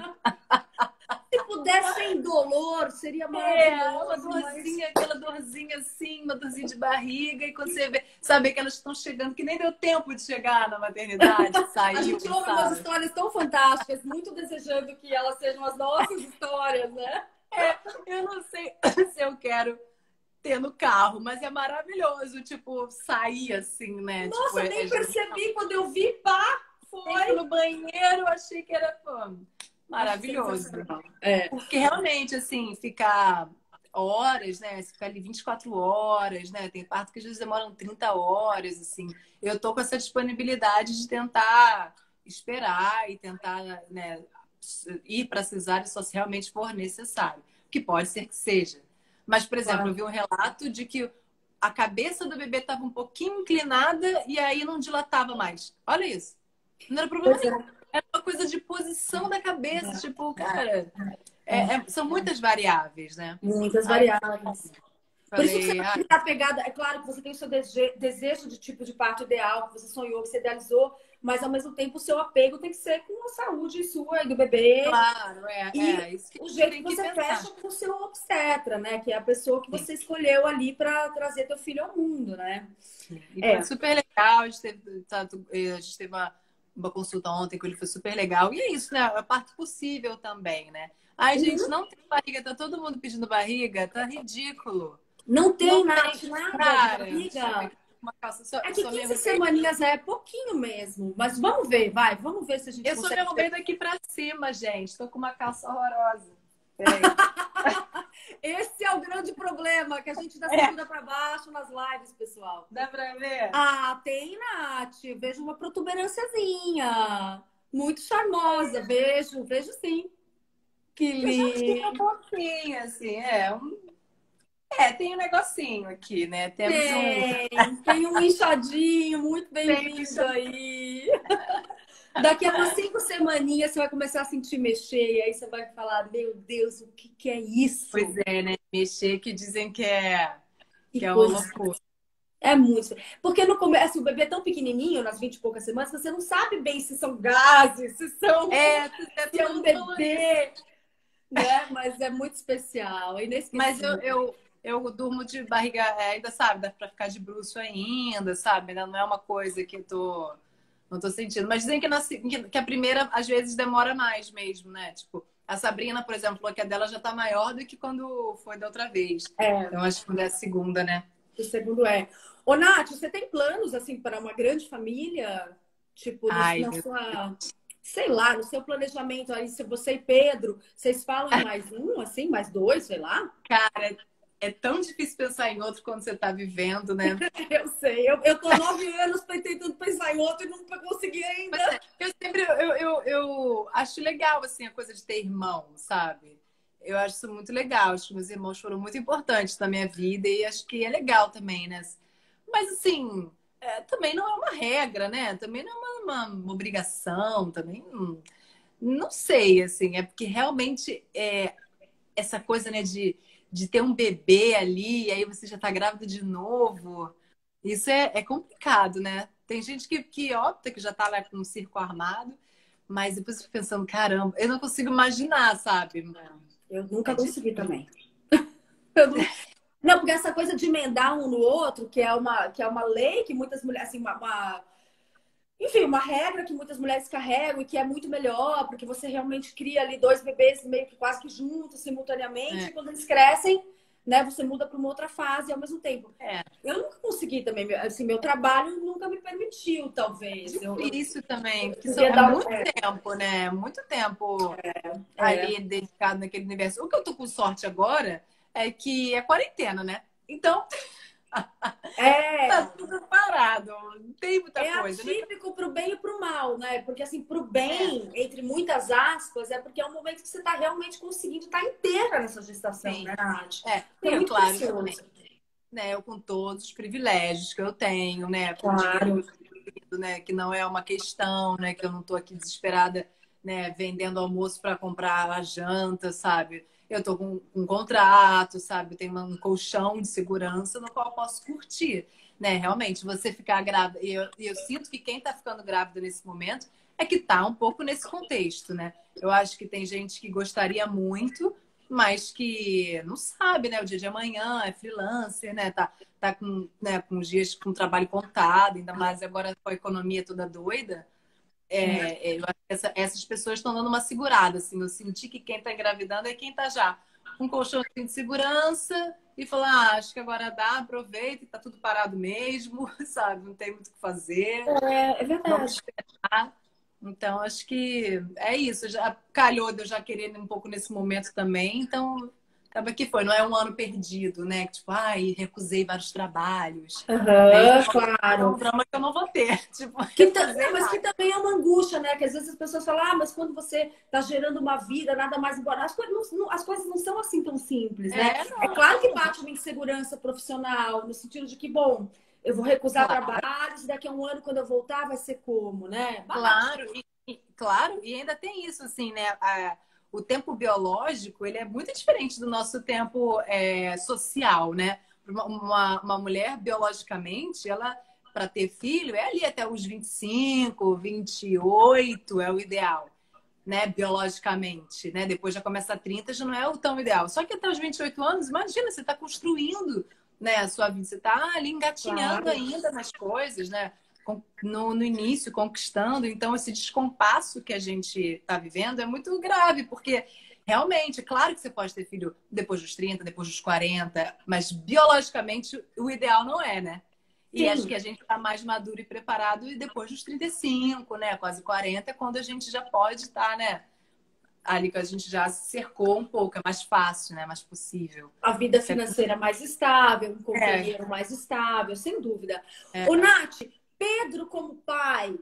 Se puder sem dolor, seria Uma maravilhoso, mas... dorzinha, aquela dorzinha assim, uma dorzinha de barriga, e quando você vê, sabe que elas estão chegando, que nem deu tempo de chegar na maternidade, saiu, A gente ouve umas histórias tão fantásticas, muito desejando que elas sejam as nossas histórias, né? Eu não sei se eu quero ter no carro, mas é maravilhoso, tipo, sair assim, né? Nossa, Tipo, nem percebi quando eu vi, pá, entro foi. no banheiro, achei que era maravilhoso. Porque realmente, assim, ficar horas, né? Você fica ali 24 horas, né? Tem parto que às vezes demoram 30 horas, assim. Eu tô com essa disponibilidade de tentar esperar e tentar, né, ir para cesárea só se realmente for necessário. Que pode ser que seja. Mas, por exemplo, eu vi um relato de que a cabeça do bebê estava um pouquinho inclinada e aí não dilatava mais. Olha isso. Não era problema nenhum. Era uma coisa de posição da cabeça. Tipo, cara, são muitas variáveis, né? Muitas Aí variáveis. Por isso que você falei, não está apegada. É claro que você tem o seu desejo de tipo de parto ideal, que você sonhou, que você idealizou, mas ao mesmo tempo o seu apego tem que ser com a saúde sua e do bebê. claro, E isso que o a gente jeito tem que que você pensar. fecha com o seu obstetra, né? Que é a pessoa que Sim. você escolheu ali para trazer teu filho ao mundo, né? E foi super legal. A gente teve uma consulta ontem com ele, foi super legal. E é isso, né? A parte possível também, né? Ai, gente, não tem barriga, tá todo mundo pedindo barriga, tá ridículo. Não tem, Não Nath, tem, nada de cara. Deixa eu ver barriga. aqui uma calça. É Eu que só me 15 arrumei. semaninhas é pouquinho mesmo. Mas vamos ver, vai. Vamos ver se a gente Eu só me consegue. arrumei daqui pra cima, gente. Tô com uma calça horrorosa. Peraí. Esse é o grande problema, que a gente dá cintura para baixo nas lives, pessoal. Dá pra ver? Ah, tem, Nath. Vejo uma protuberânciazinha. Muito charmosa. Vejo sim. Que Eu já tinha um lindo. pouquinho, assim, tem um negocinho aqui, né? Temos um. Tem um inchadinho, muito Tem bem-vindo aí. Daqui a umas 5 semaninhas você vai começar a sentir mexer, e aí você vai falar, meu Deus, o que que é isso? Pois é, né? Mexer que dizem que Que é uma coisa. loucura. É muito. Porque no começo, o bebê é tão pequenininho, nas 20 e poucas semanas, você não sabe bem se são gases, se é um bebê, né? Mas é muito especial, é Mas inesquecível. eu durmo de barriga, ainda sabe, dá pra ficar de bruço ainda, sabe? Ainda não é uma coisa que não tô sentindo. Mas dizem que a primeira, às vezes, demora mais mesmo, né? Tipo, a Sabrina, por exemplo, falou que a dela já tá maior do que quando foi da outra vez. Então, acho que é a segunda, né? O segundo é. Ô, Nath, você tem planos, assim, para uma grande família? Tipo, Ai, na sua, sei lá, no seu planejamento aí, se você e Pedro, vocês falam em mais um, assim, mais dois, sei lá? cara, é tão difícil pensar em outro quando você tá vivendo, né? Eu sei, eu tô 9 anos tentando pensar em outro e nunca consegui ainda. Eu sempre eu acho legal assim a coisa de ter irmão, sabe? Eu acho isso muito legal. Acho que meus irmãos foram muito importantes na minha vida e acho que é legal também, né? Mas assim, também não é uma regra, né? Também não é uma obrigação, também não sei, assim, é porque realmente essa coisa, né, de ter um bebê ali e aí você já tá grávida de novo. Isso é complicado, né? Tem gente que opta, que já tá lá com um circo armado, mas depois eu fico pensando, caramba, eu não consigo imaginar, sabe? Eu nunca É consegui difícil. também. Eu não... Não, porque essa coisa de emendar um no outro, que é uma lei que muitas mulheres, assim, enfim, uma regra que muitas mulheres carregam e que é muito melhor, porque você realmente cria ali dois bebês meio que quase que juntos, simultaneamente, e quando eles crescem, né, você muda para uma outra fase ao mesmo tempo. É Eu nunca consegui também, assim, meu trabalho nunca me permitiu, talvez. difícil também, porque Queria é dar muito tempo, né? Muito tempo é, ali dedicado naquele universo. O que eu tô com sorte agora é que é quarentena, né? Então, tá é, tudo parado, não tem muita é coisa, né? atípico pro bem e pro mal, né? Porque assim, pro É, bem, entre muitas aspas, é porque é um momento que você tá realmente conseguindo estar inteira nessa gestação, sim. né, Nath? É Eu, muito claro, também. precioso. Né? Eu com todos os privilégios que eu tenho, né? Com o dinheiro que Claro. eu tenho, né? Que não é uma questão, né? Que eu não estou aqui desesperada né, vendendo almoço para comprar a janta, sabe? Eu tô com um contrato, sabe? Tem um colchão de segurança no qual eu posso curtir, né? Realmente, você ficar grávida. E eu sinto que quem tá ficando grávida nesse momento é que tá um pouco nesse contexto, né? Eu acho que tem gente que gostaria muito, mas que não sabe, né? O dia de amanhã é freelancer, né? Tá com, né, com os dias com trabalho contado, ainda mais agora com a economia toda doida. Eu acho que essas pessoas estão dando uma segurada, assim. Eu senti que quem está engravidando é quem está já com um colchãozinho de segurança e falar, acho que agora dá, aproveita, tá tudo parado mesmo, sabe? Não tem muito o que fazer. É Vamos verdade. esperar. Então, acho que é isso. Já calhou de eu já querer um pouco nesse momento também. Então, acaba que foi. Não é um ano perdido, né? Tipo, ai, recusei vários trabalhos. Né? Isso Aham, é um claro. drama que eu não vou ter. Tipo, Não, recusei mas que vários. também é uma angústia, né? Que às vezes as pessoas falam, ah, mas quando você está gerando uma vida, nada mais embora. As coisas não são assim tão simples, né? É Não. claro que bate uma insegurança profissional, no sentido de que, bom, eu vou recusar Claro, trabalhos, e daqui a um ano, quando eu voltar, vai ser como, né? Bate. claro. Claro, e ainda tem isso, assim, né? O tempo biológico, ele é muito diferente do nosso tempo social, né? Uma mulher, biologicamente, ela, para ter filho, é ali até os 25, 28 é o ideal, né? Biologicamente, né? Depois já começa a 30, já não é o tão ideal. Só que até os 28 anos, imagina, você está construindo, né, a sua vida, você está ali engatinhando Claro. ainda nas coisas, né? No início, conquistando. Então, esse descompasso que a gente está vivendo é muito grave, porque realmente, claro que você pode ter filho depois dos 30, depois dos 40, mas biologicamente o ideal não é, né? E acho Sim, que a gente está mais maduro e preparado e depois dos 35, né? Quase 40, é quando a gente já pode estar, né? Ali que a gente já se cercou um pouco, é mais fácil, né? Mais possível. a vida É, financeira mais estável, um é, companheiro mais estável, sem dúvida. Ô, é. Nath, Pedro como pai,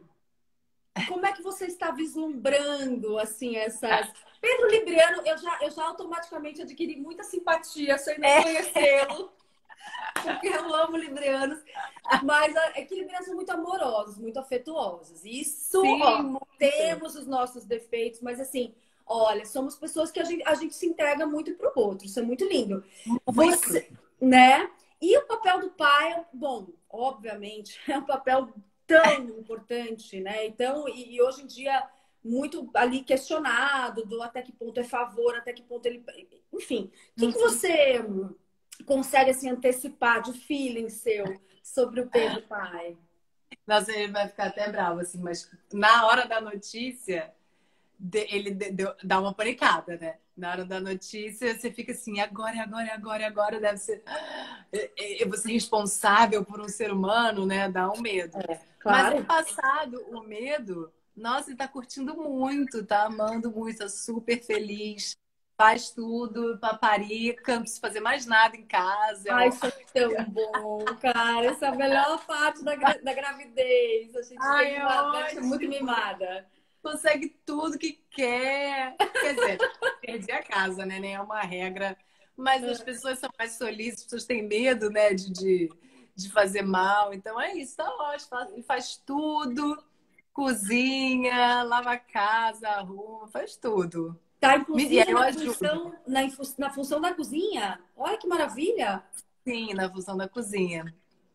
como é que você está vislumbrando assim essas Pedro Libriano, eu já automaticamente adquiri muita simpatia sem nem É, conhecê-lo, porque eu amo librianos, mas é que librianos são muito amorosos, muito afetuosos. Isso, sim, ó, muito. temos os nossos defeitos, mas assim, olha, somos pessoas que a gente se entrega muito pro outro, isso é muito lindo. Muito. Você, né? E o papel do pai, bom, obviamente, é um papel tão importante, né? Então, e hoje em dia muito ali questionado do até que ponto é favor, até que ponto ele, enfim, o que que Uhum. você consegue assim antecipar de feeling seu sobre o Pedro pai? Nossa, ele vai ficar até bravo, assim, mas na hora da notícia, ele dá uma panicada, né? Na hora da notícia, você fica assim, agora, agora, agora, agora, deve ser. Eu vou ser responsável por um ser humano, né? Dá um medo. Mas Claro. passado o medo, nossa, ele tá curtindo muito, tá amando muito, tá super feliz, faz tudo, paparica, não precisa fazer mais nada em casa. Ai, isso é tão bom, cara. Essa é a melhor parte da gravidez. A gente Ai, é deve ser muito ótimo. mimada. Consegue tudo que quer. Quer dizer, perder a casa, né? Nem é uma regra. Mas as pessoas são mais solícitas, as pessoas têm medo, né, de fazer mal. Então é isso, tá ótimo. Ele faz tudo, cozinha, lava a casa, arruma, faz tudo. Tá, E aí inclusive, eu ajudo. na função da cozinha. Olha que maravilha! Sim, na função da cozinha.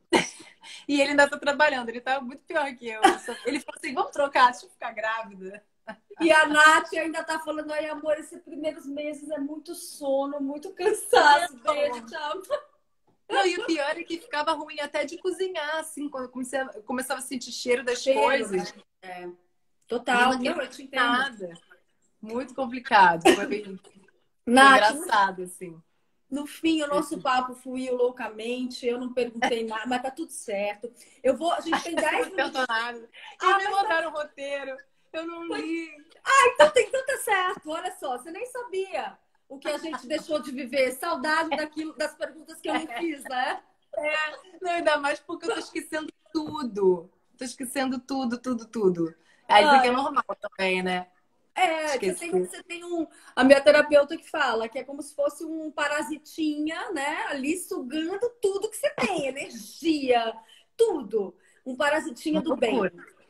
E ele ainda tá trabalhando, ele tá muito pior que eu. Ele falou assim: vamos trocar, deixa eu ficar grávida. E a Nath ainda tá falando, ai, amor, esses primeiros meses é muito sono, muito cansaço. Beijo, tchau. Não, e o pior é que ficava ruim até de cozinhar, assim, quando começava a sentir cheiro das Cheiro, né? coisas. É, E total. não Não, queria eu te entendo. nada. Muito complicado. Foi Nath, engraçado, assim. no fim, o nosso papo fluiu loucamente. Eu não perguntei nada, mas tá tudo certo. A gente tem Você 10 não perguntou minutinhos. nada. E Ah, me mas tá, mandaram o roteiro. Eu não li. então tá certo. Olha só, você nem sabia o que a gente deixou de viver. Saudade daquilo, das perguntas que eu não fiz, né? Não, ainda mais porque eu tô esquecendo tudo. Tô esquecendo tudo, tudo, tudo. Aí isso aqui é Ah, normal também, né? Esquecer. você tem a minha terapeuta que fala que é como se fosse um parasitinha, né? Ali sugando tudo que você tem, energia, tudo. Um parasitinha Uma do bem. loucura.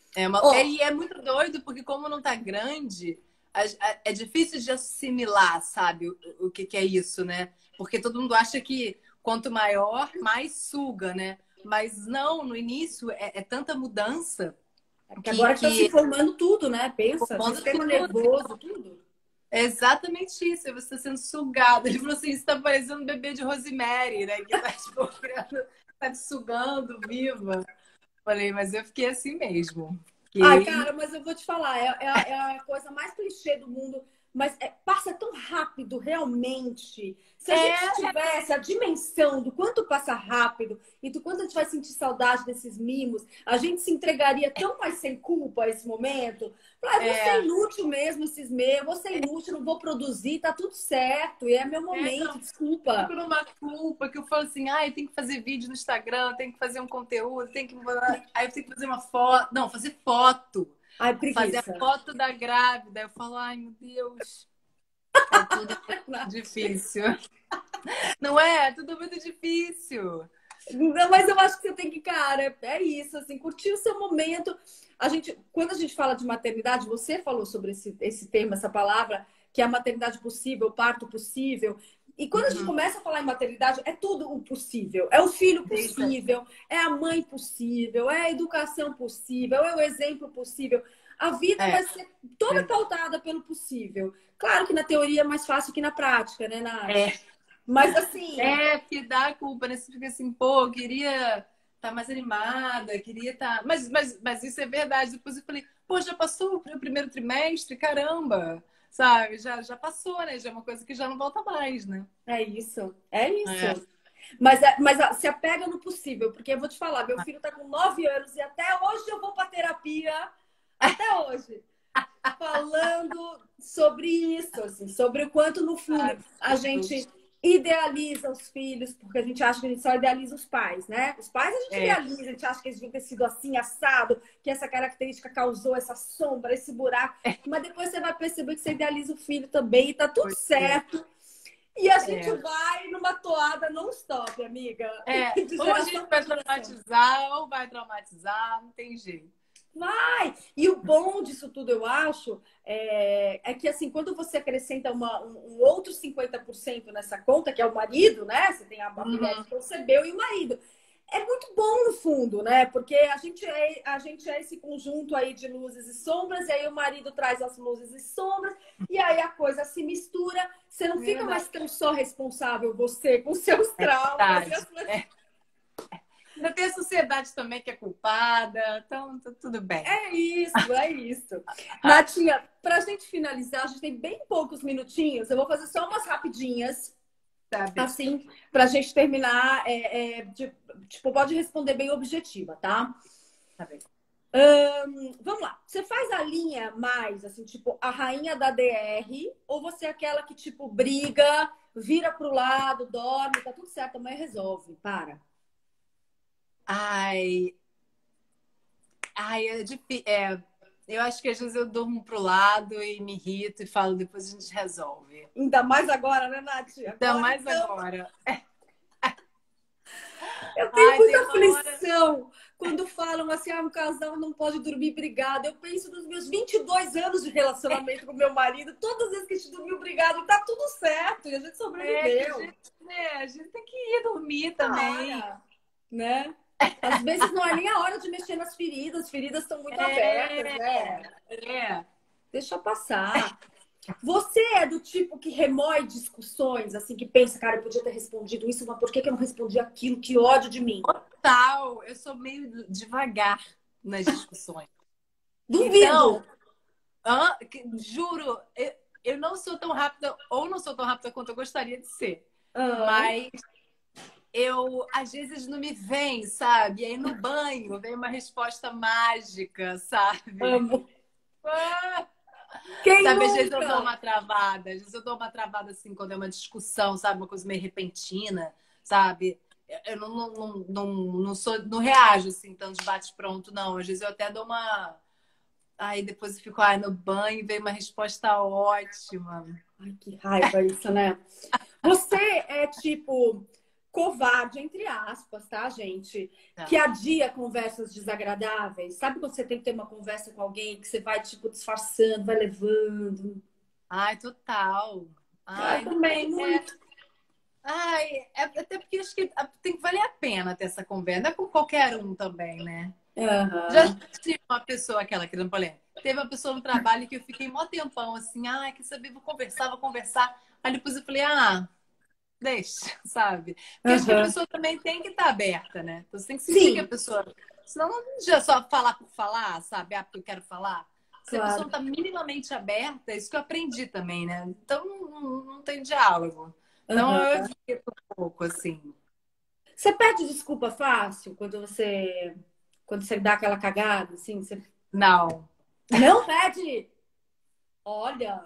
Ó, E é muito doido, porque como não tá grande, é difícil de assimilar, sabe, o que que é isso, né? Porque todo mundo acha que quanto maior, mais suga, né? Mas não, no início é tanta mudança porque que, agora que tá se que formando tudo, né? Pensa, comanda sistema tudo. nervoso, tudo. É exatamente isso, é você sendo sugado. Ele falou assim: isso tá parecendo um bebê de Rosemary, né? Que tá, tipo, tá te sugando viva. Falei, mas eu fiquei assim mesmo. Ai, Fiquei. cara, mas eu vou te falar, é a coisa mais clichê do mundo, mas passa tão rápido, realmente. Se a gente É, tivesse a dimensão do quanto passa rápido e do quanto a gente vai sentir saudade desses mimos, a gente se entregaria tão mais sem culpa a esse momento. Falar, vou ser é, inútil mesmo esses meses, vou ser inútil, não vou produzir, tá tudo certo, e é meu momento, não. desculpa. Fico numa culpa que eu falo assim: ah, eu tenho que fazer vídeo no Instagram, tenho que fazer um conteúdo, tenho que. Aí eu tenho que fazer uma foto. Não, fazer foto. Ai, Fazer a preguiça. foto da grávida. Eu falo, ai, meu Deus, é tudo difícil. Não é? É tudo muito difícil. Não, mas eu acho que você tem que, cara, é isso, assim, curtir o seu momento. Quando a gente fala de maternidade, você falou sobre esse termo, essa palavra, que é a maternidade possível, o parto possível. E quando a gente Uhum. começa a falar em maternidade, é tudo o possível. É o filho Isso aí. possível, é a mãe possível, é a educação possível, é o exemplo possível. A vida É, vai ser toda pautada pelo possível. Claro que na teoria é mais fácil que na prática, né, Nath? é, Mas assim, que dá culpa, né? Você fica assim, pô, eu queria estar mais animada, queria estar. Mas isso é verdade. Depois eu falei, pô, já passou o primeiro trimestre? Caramba! Sabe? Já passou, né? Já é uma coisa que já não volta mais, né? é isso, é isso. É. Mas se apega no possível, porque eu vou te falar, meu filho tá com 9 anos e até hoje eu vou pra terapia, até hoje, falando sobre isso, assim, sobre o quanto no fundo Ai, a meu gente Deus. idealiza os filhos, porque a gente acha que a gente só idealiza os pais, né? Os pais a gente É, idealiza, a gente acha que eles deviam ter sido assim, assado, que essa característica causou essa sombra, esse buraco, mas depois você vai perceber que você idealiza o filho também e tá tudo pois é. certo. E a gente É. vai numa toada non-stop, amiga. De Ou a gente geração vai para geração. traumatizar, ou vai traumatizar, não tem jeito. Vai! E o bom disso tudo, eu acho, é que assim, quando você acrescenta um outro 50% nessa conta, que é o marido, né? Você tem a mulher que Uhum. concebeu e o marido. É muito bom no fundo, né? Porque a gente é esse conjunto aí de luzes e sombras, e aí o marido traz as luzes e sombras, e aí a coisa se mistura. Você não É fica mais verdade. tão só responsável você com seus É traumas e verdade. as suas. Ainda tem a sociedade também que é culpada, então tá tudo bem. É isso, é isso. Natinha, para a gente finalizar, a gente tem bem poucos minutinhos. Eu vou fazer só umas rapidinhas, Tá bem, assim, para a gente terminar. Tipo, pode responder bem objetiva, tá? tá bem. Vamos lá. Você faz a linha mais, assim, tipo, a rainha da DR, ou você é aquela que, tipo, briga, vira pro lado, dorme, tá tudo certo, amanhã resolve. Para. Ai, ai, é difícil. Eu acho que às vezes eu durmo pro lado e me irrito e falo, depois a gente resolve. Ainda mais agora, né, Nath? Ainda Agora, mais então. agora. Eu tenho Ai, muita tem uma hora. aflição quando falam assim, um casal não pode dormir brigado. Eu penso nos meus 22 anos de relacionamento com meu marido, todas as vezes que a gente dormiu brigado, tá tudo certo, e a gente Que sobreviveu. a gente tem que ir dormir também. Para, né? Às vezes não é nem a hora de mexer nas feridas, as feridas estão muito abertas, É, né? é. Deixa passar. Você é do tipo que remói discussões, assim, que pensa, cara, eu podia ter respondido isso, mas por que eu não respondi aquilo? Que ódio de mim. Tal, eu sou meio devagar nas discussões. Duvido. Então, juro, eu não sou tão rápida, ou não sou tão rápida quanto eu gostaria de ser. Ah, Mas eu, às vezes, não me vem, sabe? E aí no banho vem uma resposta mágica, sabe? amo. Ah! Quem Sabe, às vezes eu dou nunca? uma travada, às vezes eu dou uma travada assim quando é uma discussão, sabe? Uma coisa meio repentina, sabe? Eu não sou, não reajo assim, tanto de bate-pronto, não. Às vezes eu até dou uma. Aí depois eu fico, ai, no banho, veio uma resposta ótima. Ai, que raiva isso, né? Você é tipo. covarde, entre aspas, tá, gente? Tá. Que adia conversas desagradáveis. Sabe quando você tem que ter uma conversa com alguém que você vai, tipo, disfarçando, vai levando? Ai, total. Eu Ai, também, muito. ai, até porque acho que tem que valer a pena ter essa conversa. Não é com qualquer um também, né? Já Aham. tive uma pessoa, aquela que eu não falei. Teve uma pessoa no trabalho que eu fiquei mó tempão assim, ai, quer saber, vou conversar, vou conversar. Aí depois eu falei, deixa, sabe? Porque acho que a Aham. pessoa também tem que estar aberta, né? Você tem que sentir que a Sim, pessoa. Senão não adianta só falar por falar, sabe? Porque eu quero falar. Se a pessoa claro. não está minimamente aberta, é isso que eu aprendi também, né? Então não tem diálogo. Então eu Aham. evito um pouco, assim. Você pede desculpa fácil quando você dá aquela cagada, assim? Você Não. não pede? Olha,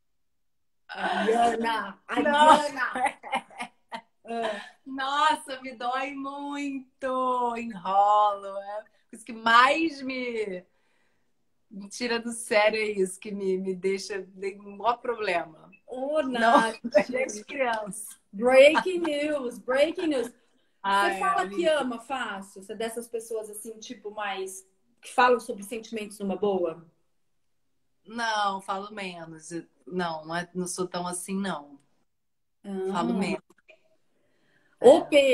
Ariana, Não. Ariana. Ah, Nossa, me dói muito. Enrolo. É isso que mais me tira do sério é isso, que me deixa tem um maior problema. ô, Não, Nath. desde criança. Breaking news, breaking news. Você Ai, fala que amiga. ama fácil? Você é dessas pessoas assim, tipo, mais que falam sobre sentimentos numa boa? Não, falo menos. Não, não sou tão assim, não. Falo Ah. menos. Ô, É.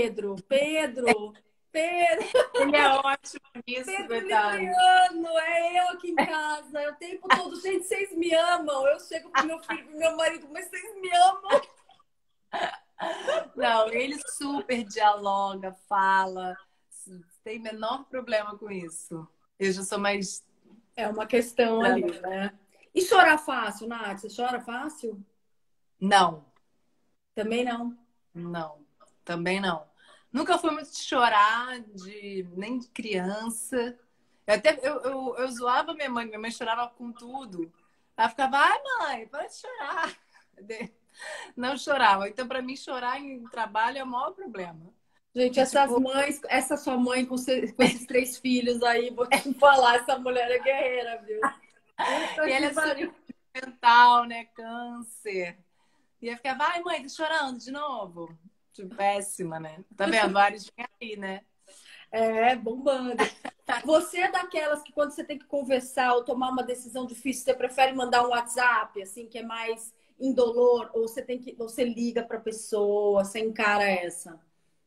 Pedro, Ele é ótimo nisso, Pedro coitado. Libriano, é eu aqui em casa. O tempo todo, gente, vocês me amam. Eu chego pro meu filho, pro meu marido, mas vocês me amam. Não, ele super dialoga, fala. Tem menor problema com isso. Eu já sou mais. É uma questão ali, né? E chorar fácil, Nath? Você chora fácil? Não, Também não. não, também não. Nunca fui muito de chorar, nem de criança. Eu zoava minha mãe chorava com tudo. Ela ficava, ai, mãe, para de chorar. Não chorava. Então, para mim, chorar em trabalho é o maior problema. Gente, Que essas tipo, mães, essa sua mãe com esses três filhos aí, vou te falar, essa mulher é guerreira, viu? e Puta ela que é super pariu. mental, né? Câncer. E eu ficava, ai, mãe, tá chorando de novo. Tipo, péssima, né? Tá vendo? Vários vêm aí, né? É, bombando. Você é daquelas que quando você tem que conversar ou tomar uma decisão difícil, você prefere mandar um WhatsApp, assim, que é mais indolor, ou você liga pra pessoa, você encara essa?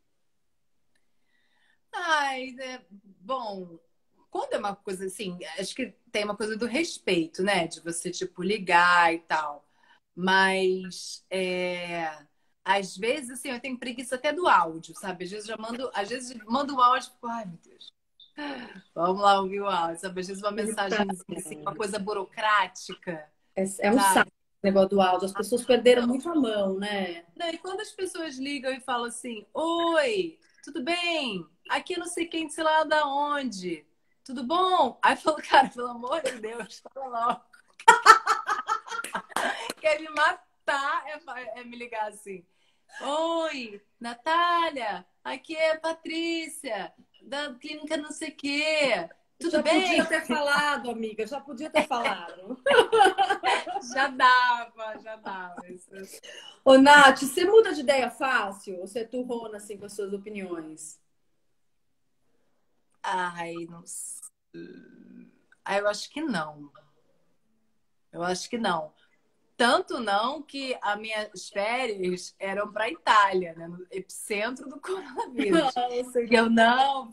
Ai, bom, quando é uma coisa assim, acho que tem uma coisa do respeito, né? De você, tipo, ligar e tal. Mas, às vezes, assim, eu tenho preguiça até do áudio, sabe? Às vezes mando um áudio e fico, ai, meu Deus, vamos lá ouvir o áudio, sabe? Às vezes uma mensagenzinha, assim, uma coisa burocrática, É um saco sabe? esse negócio do áudio. As pessoas perderam muito a mão, né? Não, e quando as pessoas ligam e falam assim, oi, tudo bem? Aqui não sei quem, sei lá da onde. Tudo bom? Aí eu falo, cara, pelo amor de Deus, fala logo. Quer me matar é me ligar assim. Oi, Natália, aqui é a Patrícia, da clínica não sei o quê. Tudo Já bem? podia ter falado, amiga, já podia ter falado. Já dava, já dava. Ô, Nath, você muda de ideia fácil? Ou você é turrona, assim, com as suas opiniões? Ai, não sei. Ai, eu acho que não. Eu acho que não. Tanto não que as minhas férias eram para a Itália, né? No epicentro do coronavírus. Não, sei E eu, como. não,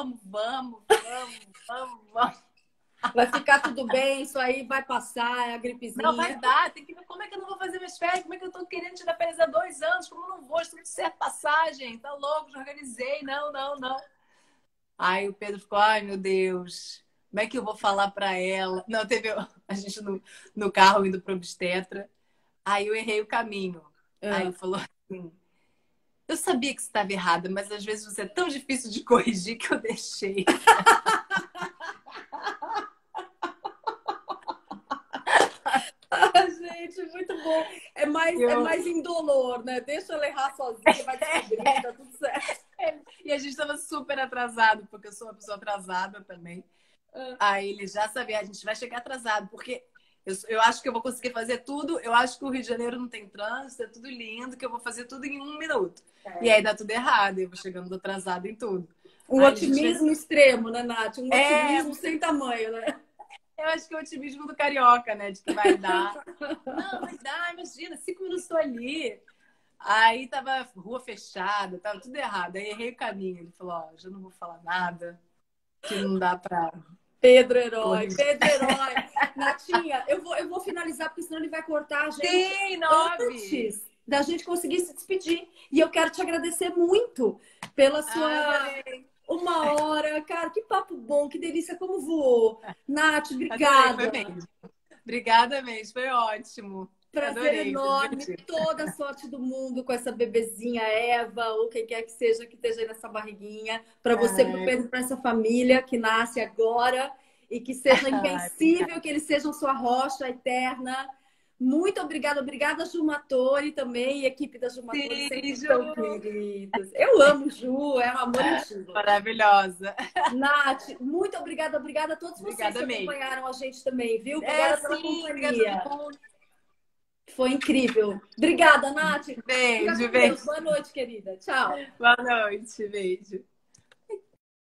vamos. Vai ficar tudo bem, isso aí vai passar, é a Não, vai gripezinha. dar, tem que ver como é que eu não vou fazer minhas férias, como é que eu tô querendo tirar férias há 2 anos, como eu não vou, estou tudo certo, passagem, tá louco, já organizei, não. Aí o Pedro ficou, ai meu Deus, como é que eu vou falar para ela? Não, teve a gente no carro indo pro obstetra. Aí eu errei o caminho. Aí Ah. ele falou assim: eu sabia que você estava errada, mas às vezes você é tão difícil de corrigir que eu deixei. Ah, gente, muito bom. É Eu... mais indolor, né? Deixa ela errar sozinha, vai descobrir, tá tudo certo. E a gente estava super atrasado, porque eu sou uma pessoa atrasada também. Ah, Aí ele já sabia, a gente vai chegar atrasado, porque Eu acho que eu vou conseguir fazer tudo. Eu acho que o Rio de Janeiro não tem trânsito, é tudo lindo, que eu vou fazer tudo em 1 minuto. E aí dá tudo errado, eu vou chegando atrasada em tudo. Um Aí, otimismo extremo, né, Nath? Um é, otimismo sem tamanho, né? eu acho que é o otimismo do carioca, né? De que vai dar. Não, vai dar, imagina, 5 minutos estou ali. Aí tava rua fechada, tava tudo errado. Aí errei o caminho. Ele falou, ó, já não vou falar nada, que não dá pra Pedro Herói, corrigir. Pedro Herói. Natinha, eu vou finalizar, porque senão ele vai cortar a gente Sim, 9. antes da gente conseguir se despedir. E eu quero te agradecer muito pela sua Adorei. 1 hora. Cara, que papo bom, que delícia, como voou. Nath, Adorei, foi obrigada. mesmo. Obrigada mesmo, foi ótimo. Prazer Adorei, foi enorme, divertido. toda a sorte do mundo com essa bebezinha Eva, ou quem quer que seja que esteja aí nessa barriguinha, para você, para o Ai, Pedro, para essa família que nasce agora e que seja ai, invencível, que eles sejam sua rocha eterna. Muito obrigada, obrigada, Jumatori também, e a equipe da Jumatori sempre sim, tão Ju. queridos. Eu amo Ju, é um amor antigo. Maravilhosa. Nath, muito obrigada, obrigada a todos vocês que Obrigada mesmo. acompanharam a gente também, viu? É, Obrigada pela sim, obrigada a companhia. todo mundo. Foi incrível. Obrigada, Nath. Fica Beijo, com Deus. beijo. Boa noite, querida. Tchau. Boa noite, beijo.